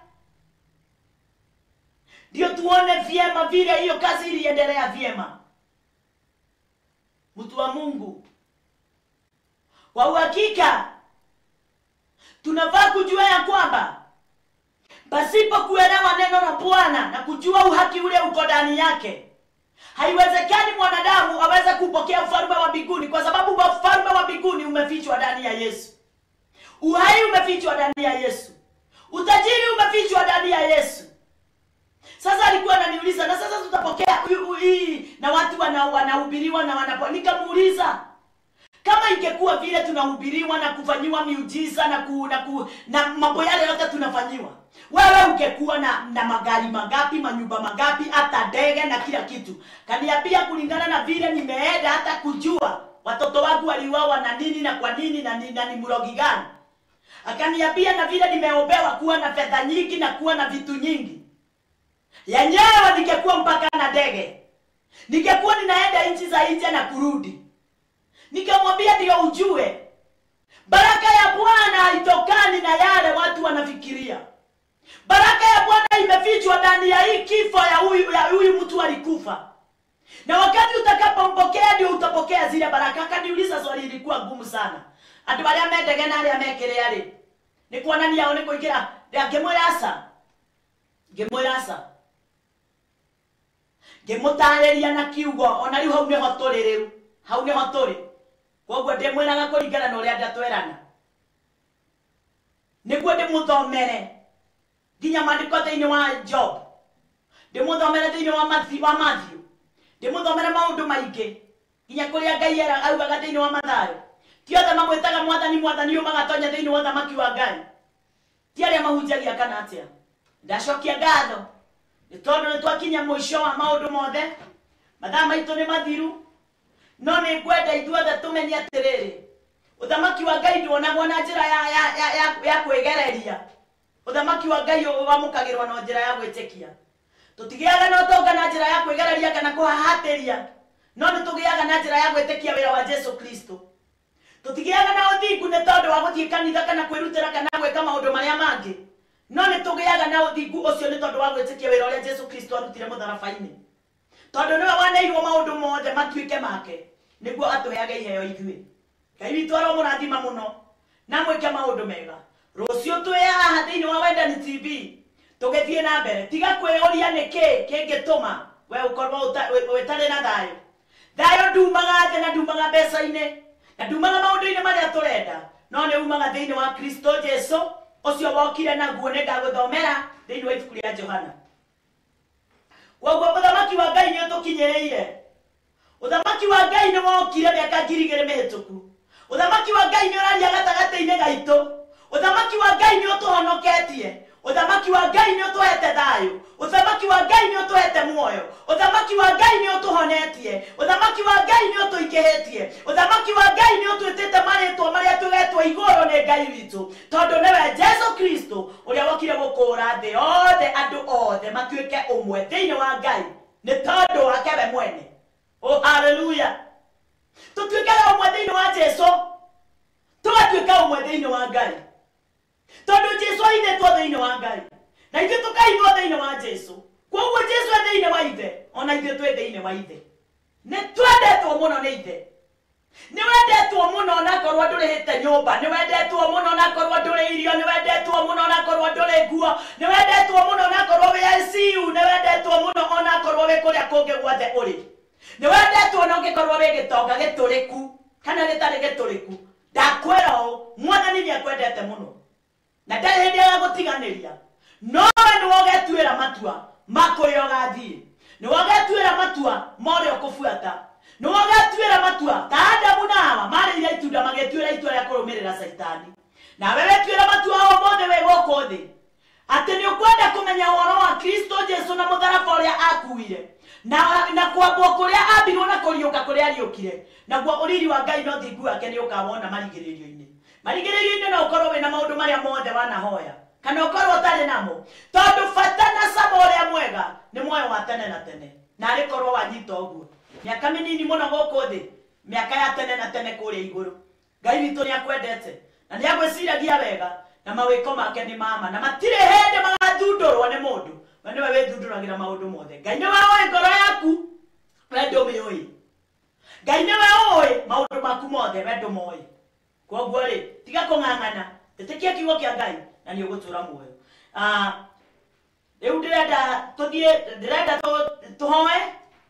ndio tuone vyema vile hiyo kazi iliendelea vyema. Mtu wa Mungu, kwa uhakika tunafaa kujua ya kwamba pasipo kuelewa neno la Bwana na kujua uhaki ule uko ndani yake, haiwezekani mwanadamu aweze kupokea ufalme wa mbinguni, kwa sababu ufalme wa mbinguni umefichwa ndani ya Yesu. Uhai umefichwa ndani ya Yesu. Utajiri umefichwa ndani ya Yesu. Sasa alikuwa ananiuliza, na sasa tutapokea hii na watu wanahubiriwa na wanapo. Nikamuuliza, kama ingekuwa vile tunahubiriwa na kufanyiwa miujiza na ku, na, ku, na mambo yale yote tunafanyiwa, wewe ungekuwa na, na magari magapi, manyumba magapi, hata ndege na kila kitu. Kaniambia kulingana na vile nimeenda hata kujua watoto wangu waliuawa na nini na kwa nini na nini na ni mrogi gani. Akaniambia na vile nimeombewa kuwa na fedha nyingi na kuwa na vitu nyingi, yenyewe ningekuwa mpaka na ndege, ningekuwa ninaenda nchi za nje na kurudi. Nikamwambia ndio ujue baraka ya Bwana haitokani na yale watu wanafikiria. Baraka ya Bwana imefichwa ndani ya hii kifo ya huyu ya huyu mtu alikufa. Na wakati utakapompokea ndio utapokea zile baraka. Akaniuliza swali lilikuwa gumu sana. Ati wale amedege na wale amekele ale. Ni kuona ni yaone kuingira ngemwirasa. Ngemwirasa. Ngemutareria na kiugo ona riu hau ne hotore riu. Hau ne hotore. Koguo ndemwiraga kuringana na uria ndatwerana. Niguo ndimuthomere nginya maandiko thiini wa Job, ndimuthomere thiini wa Matthew wa Matthew, ndimuthomere maundu maingi nginya kuria Ngai era augaga thiini wa Mathayo. Ti othe mamwitaga mwathani mwathani yo magatonya thiini wa thamaki wa Ngai. Ti aria mahunjagia kana atia. Ndacokia ngatho ni tondu ni twakinya mwisho wa maundu mothe, mathaa maitu ni mathiru. No ni ngwenda ithuothe tumenye atiriri, uthamaki wa Ngai ndwonagwo na njira ya ya ya, ya, ya kwegereria. Uthamaki wa Ngai wamukagirwa na njira ya gwitikia. Tutigiaga no tonga na njira ya kwegereria kana kuhahatiria, no ni tugiaga na njira ya gwitikia wira wa Yesu Kristo. Tutigiaga na uthingu ni tondu wa guthii kanitha kana kwirutira kana gweka maundu maria mangi, no ni tugiaga na uthingu ucio ni tondu wa gwitikia wira uria Yesu Kristo arutire mutharabaini. Tondu niwe waneirwo maundu mothe matuike make niguo atuheage iheo ithui. Ngai witu aromurathima muno na mwike maundu mega. Rucio twe haha thiini wa Wendani T V tugithie na mbere, tiga kwioria niki kingituma we ukorwo wetare na thayo. Thayo ndumaga thĩ na ndumaga mbeca-inĩ na ndumaga maundu-inĩ maria turenda, no nĩ umaga thiini wa Kristo Jesu ucio wokire naguo. Nĩ ngaguthomera thiini wa ibuku rĩa Johana. Koguo uthamaki wa Ngai nĩ ũtũkinyĩrĩire. Uthamaki wa Ngai nĩ wokire mĩaka ngiri igĩrĩ mĩhĩtũku. Uthamaki wa Ngai nĩ ũraria gatagatĩ-inĩ gaitũ. Uthamaki wa Ngai nĩ ũtũhonoketie. Uthamaki Uthamaki wa Ngai ni utuhete thayo. Uthamaki wa Ngai ni utuhete muoyo. Uthamaki wa Ngai ni utuhonetie. Uthamaki wa Ngai ni utuingihitie. Uthamaki wa Ngai ni utwitite maritwa maria tugetwa iguru ni Ngai witu. Tondu niwe Jesu Kristo uria wokire gukura thi othe andu othe matuike umwe thiini wa Ngai. Ni tondu wake we mwene. Oh, hallelujah. Tutuike umwe thiini wa Jesu. Tugatuika umwe thiini wa Ngai. Tondu Jesu aithitwo thiini wa Ngai. Na ithuĩ tukaithwo thiini wa Jesu. Koguo Jesu e thiini wa ithe, ona ithuĩ twĩ thiini wa ithe. Nĩ twendetwo mũno nĩ ithe. Nĩ wendetwo mũno na korwo ndũrĩhĩte nyũmba, nĩ wendetwo mũno na korwo ndũrĩ irio, nĩ wendetwo mũno na korwo ndũrĩ nguo, nĩ wendetwo mũno na korwo wĩ I C U, nĩ wendetwo mũno ona korwo wĩ kũrĩa kũngĩ guothe ũrĩ. Nĩ wendetwo na ũngĩkorwo wĩ gĩtonga gĩtũrĩku kana gĩtarĩ gĩtũrĩku. Ndakwĩra ũũ, Mwathani nĩ akwendete mũno. Na ndarĩ hĩndĩ ya gũtiganĩria. No we nĩ wogetuĩra matua ma kũrĩa ũgathiĩ. Nĩ wogetuĩra matua ma ũrĩa ũkũbuata. Nĩ wogetuĩra matua ta Adamu na Hawa marĩire itunda magĩtuĩra itua rĩa kũrũmĩrĩra Saitani. Nawe wetuĩra matua o mothe wĩ gũkũ thĩ atĩ nĩ ũkwenda kũmenya ũhoro wa Kristo Jesu na mũtharaba ũrĩa akuire na na kwambwo kũrĩa ambirwo na kũriũka kũrĩa ariũkire. Naguo ũriri wa Ngai no thingu wake nĩ ũkawona marigĩrĩrio-inĩ. Marigĩrĩrio-inĩ no ũkorwo wĩna maũndũ marĩa mothe wanahoya kana ũkorwo ũtarĩ namo, tondũ bata na cama ũrĩa mwega nĩ muoyo wa tene na tene. Na arĩkorwo wanyita ũguo mĩaka mĩnini mũno gũkũ thĩ, mĩaka ya tene na tene kũrĩa igũrũ. Ngai witũ nĩ akwendete na nĩ agwĩciragia wega na mawĩko make nĩ mama na matirĩ hĩndĩ magathundũrwo nĩ mũndũ. We nĩwe wĩthundũragĩra maũndũ mothe. Ngai nĩwe ũĩ ngoro yaku, we ndũmĩũĩ. Ngai nĩwe ũĩ maũndũ maku mothe, we ndũmoĩ. Koguo rĩ, tiga kũng'ang'ana, ĩtĩkia kiugo kĩa Ngai na nĩ ũgũtũra muoyo. Ah, rĩu ndĩrenda tũthiĩ, ndĩrenda tũhoe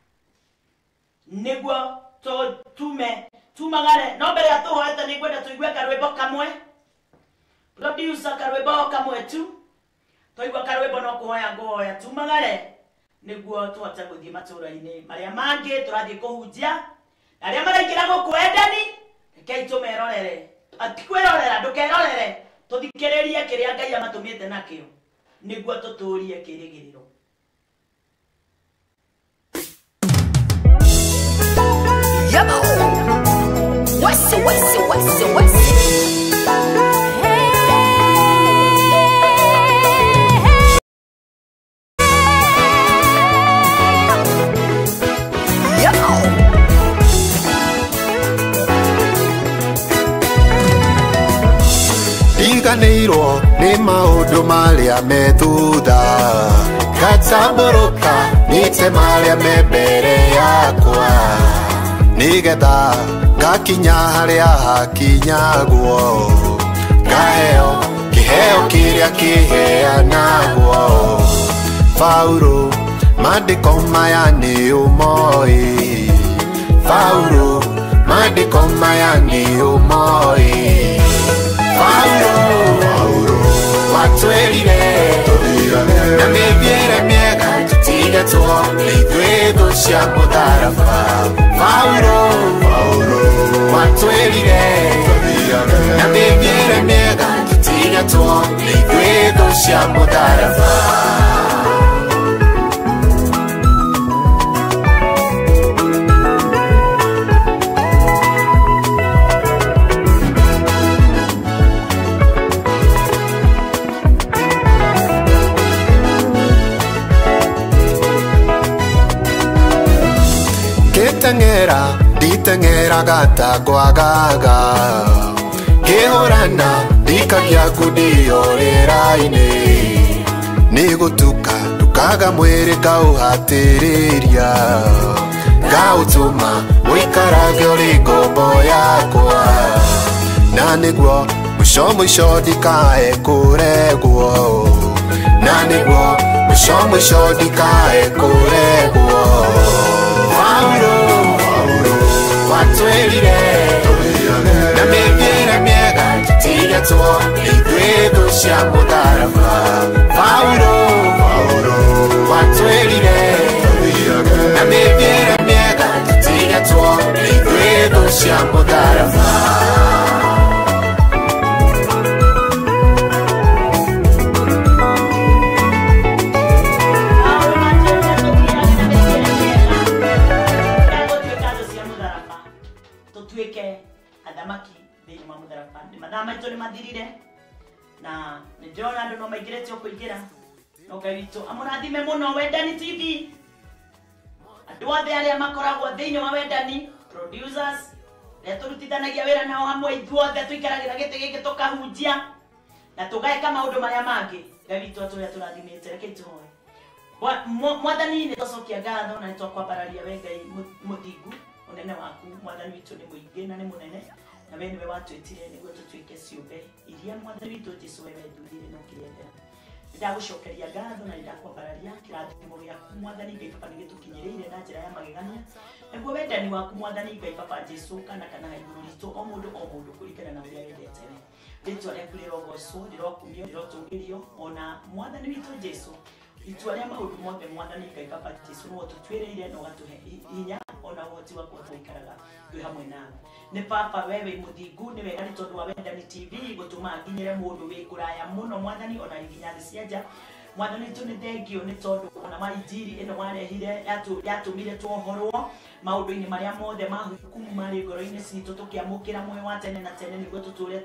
nĩguo tume tumagare. No mbere ya tũhoete nĩ ngwenda tũigue karwĩmbo kamwe. Producer, karwĩmbo kamwe tu. Twaigua karwĩmbo no kũhoya ngũhoya tumagare nĩguo tũhote gũthiĩ matũũra-inĩ marĩa mangĩ tũrathiĩ kũhunjia. Na arĩa maraingĩra gũkũ endani, rekei tũmerorere. Atikwĩrorera, ndũkerorere. Tũthikĩrĩrie kĩrĩa Ngai amatũmĩte nakĩo nĩguo tũtũũrie kĩĩrĩgĩrĩro. Yamo, what's it, what's it, what's it, what's it? Ndiganĩirwo nĩ maũndũ marĩa me thutha, ngatambũrũka nyite marĩa me mbere yakwa, nĩgetha ngakinya harĩa hakinyagwo, ngaheo kĩheo kĩrĩa kĩheanagwo. Paulo, maandĩko maya nĩ ũmoĩ, Paulo, maandĩko maya nĩ ũmoĩ. Paulo, watwĩrire na mĩthiĩre mĩega tũtigatwo nĩ ithuĩ thũ cia mũtharaba. Paulo, watwĩrire na mĩthiĩre mĩega tũtigatwo nĩ ithuĩ thũ cia mũtharaba. Ngĩteng'era nditeng'eraga ta ngwagaga, ngĩhũrana ndikagia ngundi orĩra-inĩ, nĩ gũtuka ndukaga mwĩrĩ ngaũhatĩrĩria, ngaũtũma ũikarage ũrĩ ngombo yakwa, na nĩguo mũico mũico ndikae kũregwo, na nĩguo mũico mũico ndikae kũregwo. Paulo, watwĩrire na mĩthiĩre mĩega tũtigatwo nĩ ithuĩ thũ cia mũtharaba. Paulo, watwĩrire na mĩthiĩre mĩega tũtigatwo nĩ ithuĩ thũ cia mũtharaba. ndona andu no maigirete okuingira no Ngai witũ amũrathime mũno Wendani T V. Andũ othe arĩa makoragwo thĩinĩ wa Wendani, producers, rĩa tũrutithanagia wĩra nao hamwe ithuothe tũikaragĩra gĩtĩ gĩkĩ tũkahunjia na tũgaĩka maũndũ marĩa mangĩ. Ngai witũ atũrĩa tũrathimĩte, rekei tũhoe. Mwathani nĩ tũcokia ngatho na nĩ twakwambararia we Ngai mũthingu, ũnene waku. Mwathani witũ nĩ mũingĩ na nĩ mũnene, na we nĩwe watwĩtire nĩguo tũtuĩke ciũmbe iria Mwathani witũ Jesũ we wendurire no kĩrĩendera. Ndagucokeria ngatho na ndakwambararia kĩrathimo gĩaku Mwathani Ngai Baba nĩgĩtũkinyĩrĩire na njĩra ya magegania, nĩguo wendani waku Mwathani Ngai Baba Jesũ kana kana igũrũ ritũ o mũndũ o mũndũ kũringana na ũrĩa wendete we. Rĩtwa rĩaku rĩrogocwo, rĩrokumio, rĩrotũgĩrio, ona Mwathani witũ Jesũ itua rĩa maũndũ mothe Mwathani Ngai Baba Jesũ nĩwe ũtũtuĩrĩire na ũgatũhe hinya ona ũhoti wa gũtũikaraga twĩ hamwe nawe. Nĩ Baba we wĩ mũthingu, nĩ wega nĩ tondũ wa Wendani T V gũtũma nginyĩre mũndũ wĩ kũraya mũno Mwathani ona nginya thĩ cia nja. Mwathani witũ nĩ thengio nĩ tondũ ona wa injiri ĩno warehire yatũmire tuohorwo maũndũ-inĩ marĩa mothe ma hukumu marĩ ngoro-inĩ citũ tũkĩamũkĩra muoyo wa tene na tene nĩguo tũtũre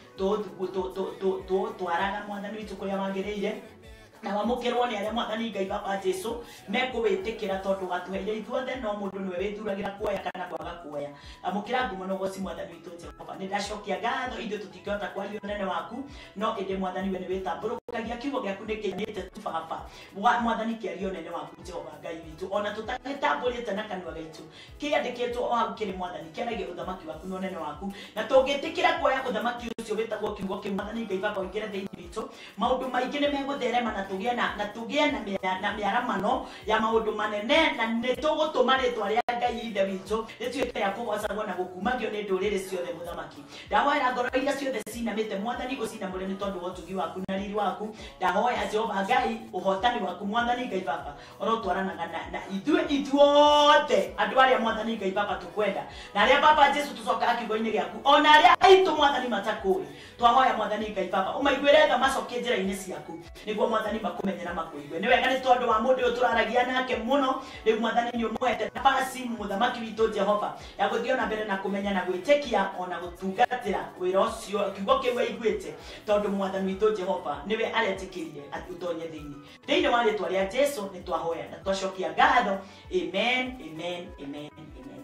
twaraga Mwathani witũ kũrĩa wagĩrĩire na wamũkĩrwo nĩ arĩa Mwathani Ngai Baba Jesũ mekũwĩtĩkĩra tondũ watũheire ithuothe no mũndũ nĩwe wĩthuragĩra kuoya kana kwaga kuoya. Amũkĩra ngumo na ũgooci Mwathani witũ Jehova. Nĩ ndacokia ngatho ithuĩ tũtingĩhota kwaria ũnene waku, no ĩndĩ Mwathani we nĩ wĩtambũrũkagia kiugo gĩaku nĩ kĩnyĩte tu Baba. Mwathani kĩaria ũnene waku Jehova Ngai witũ, ona tũtagĩtambũrĩte na kanua gaitũ kĩandĩkĩtwo o hau kĩrĩ Mwathani kĩaragia ũthamaki waku na ũnene waku, na tũngĩtĩkĩra kuoya ũthamaki ũcio wĩtagwo kiugo kĩu Mwathani Ngai Baba ũingĩre thĩinĩ witũ, maũndũ maingĩ nĩ megũtherema na tugĩa na na tugĩa na mĩaramano ya maũndũ manene, na nĩ tũgũtũma rĩtwa rĩa Ngai ithe witũ rĩtuĩke rĩa kũgocagwo na gũkumagio nĩ ndũrĩrĩ ciothe mũthamaki. Ndahoera ngoro iria ciothe cinamĩte Mwathani ũcinamũre nĩ tondũ wa ũtugi waku na riri waku. Ndahoya Jehova Ngai ũhotani waku Mwathani Ngai Baba ũrotwaranaga na ithuĩ ithuothe andũ arĩa Mwathani Ngai Baba tũkwenda na arĩa Baba Jesũ tũcokaga kiugo-inĩ gĩaku, ona arĩa aitũ Mwathani matakũĩ. Twahoya Mwathani Ngai Baba ũmaiguĩre tha macokie njĩra-inĩ ciaku nĩguo Mwathani makũmenye na makũigue. Nĩ wega nĩ tondũ wa mũndũ ũyũ tũraragia nake mũno, rĩu Mwathani nĩ ũmũhete nafasi mũthamaki witũ Jehova ya gũthiĩ ona mbere na kũmenya na gwĩtĩkia ona gũtungatĩra wĩra ũcio kiugo kĩu aiguĩte, tondũ Mwathani witũ Jehova nĩwe aretĩkĩrire ũtonye thĩinĩ thĩinĩ wa rĩtwa rĩa Jesũ nĩ twahoya na twacokia ngatho. Amen, amen, amen, amen.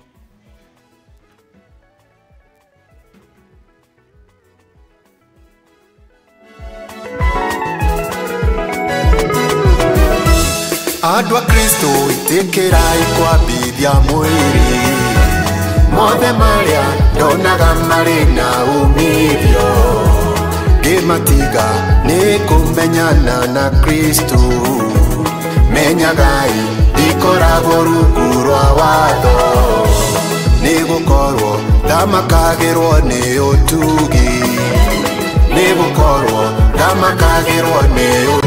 Andũ a Kristo itĩkĩrai kwambithia mwĩrĩ mothe marĩa ndonaga marĩ na umithio, ngĩmatiga nĩ kũmenyana na Kristo. Menyagai ndikoragwo rungu rwa watho, nĩ gũkorwo ndamakagĩrwo nĩ ũtugi, nĩ gũkorwo ndamakagĩrwo nĩ ũtugi.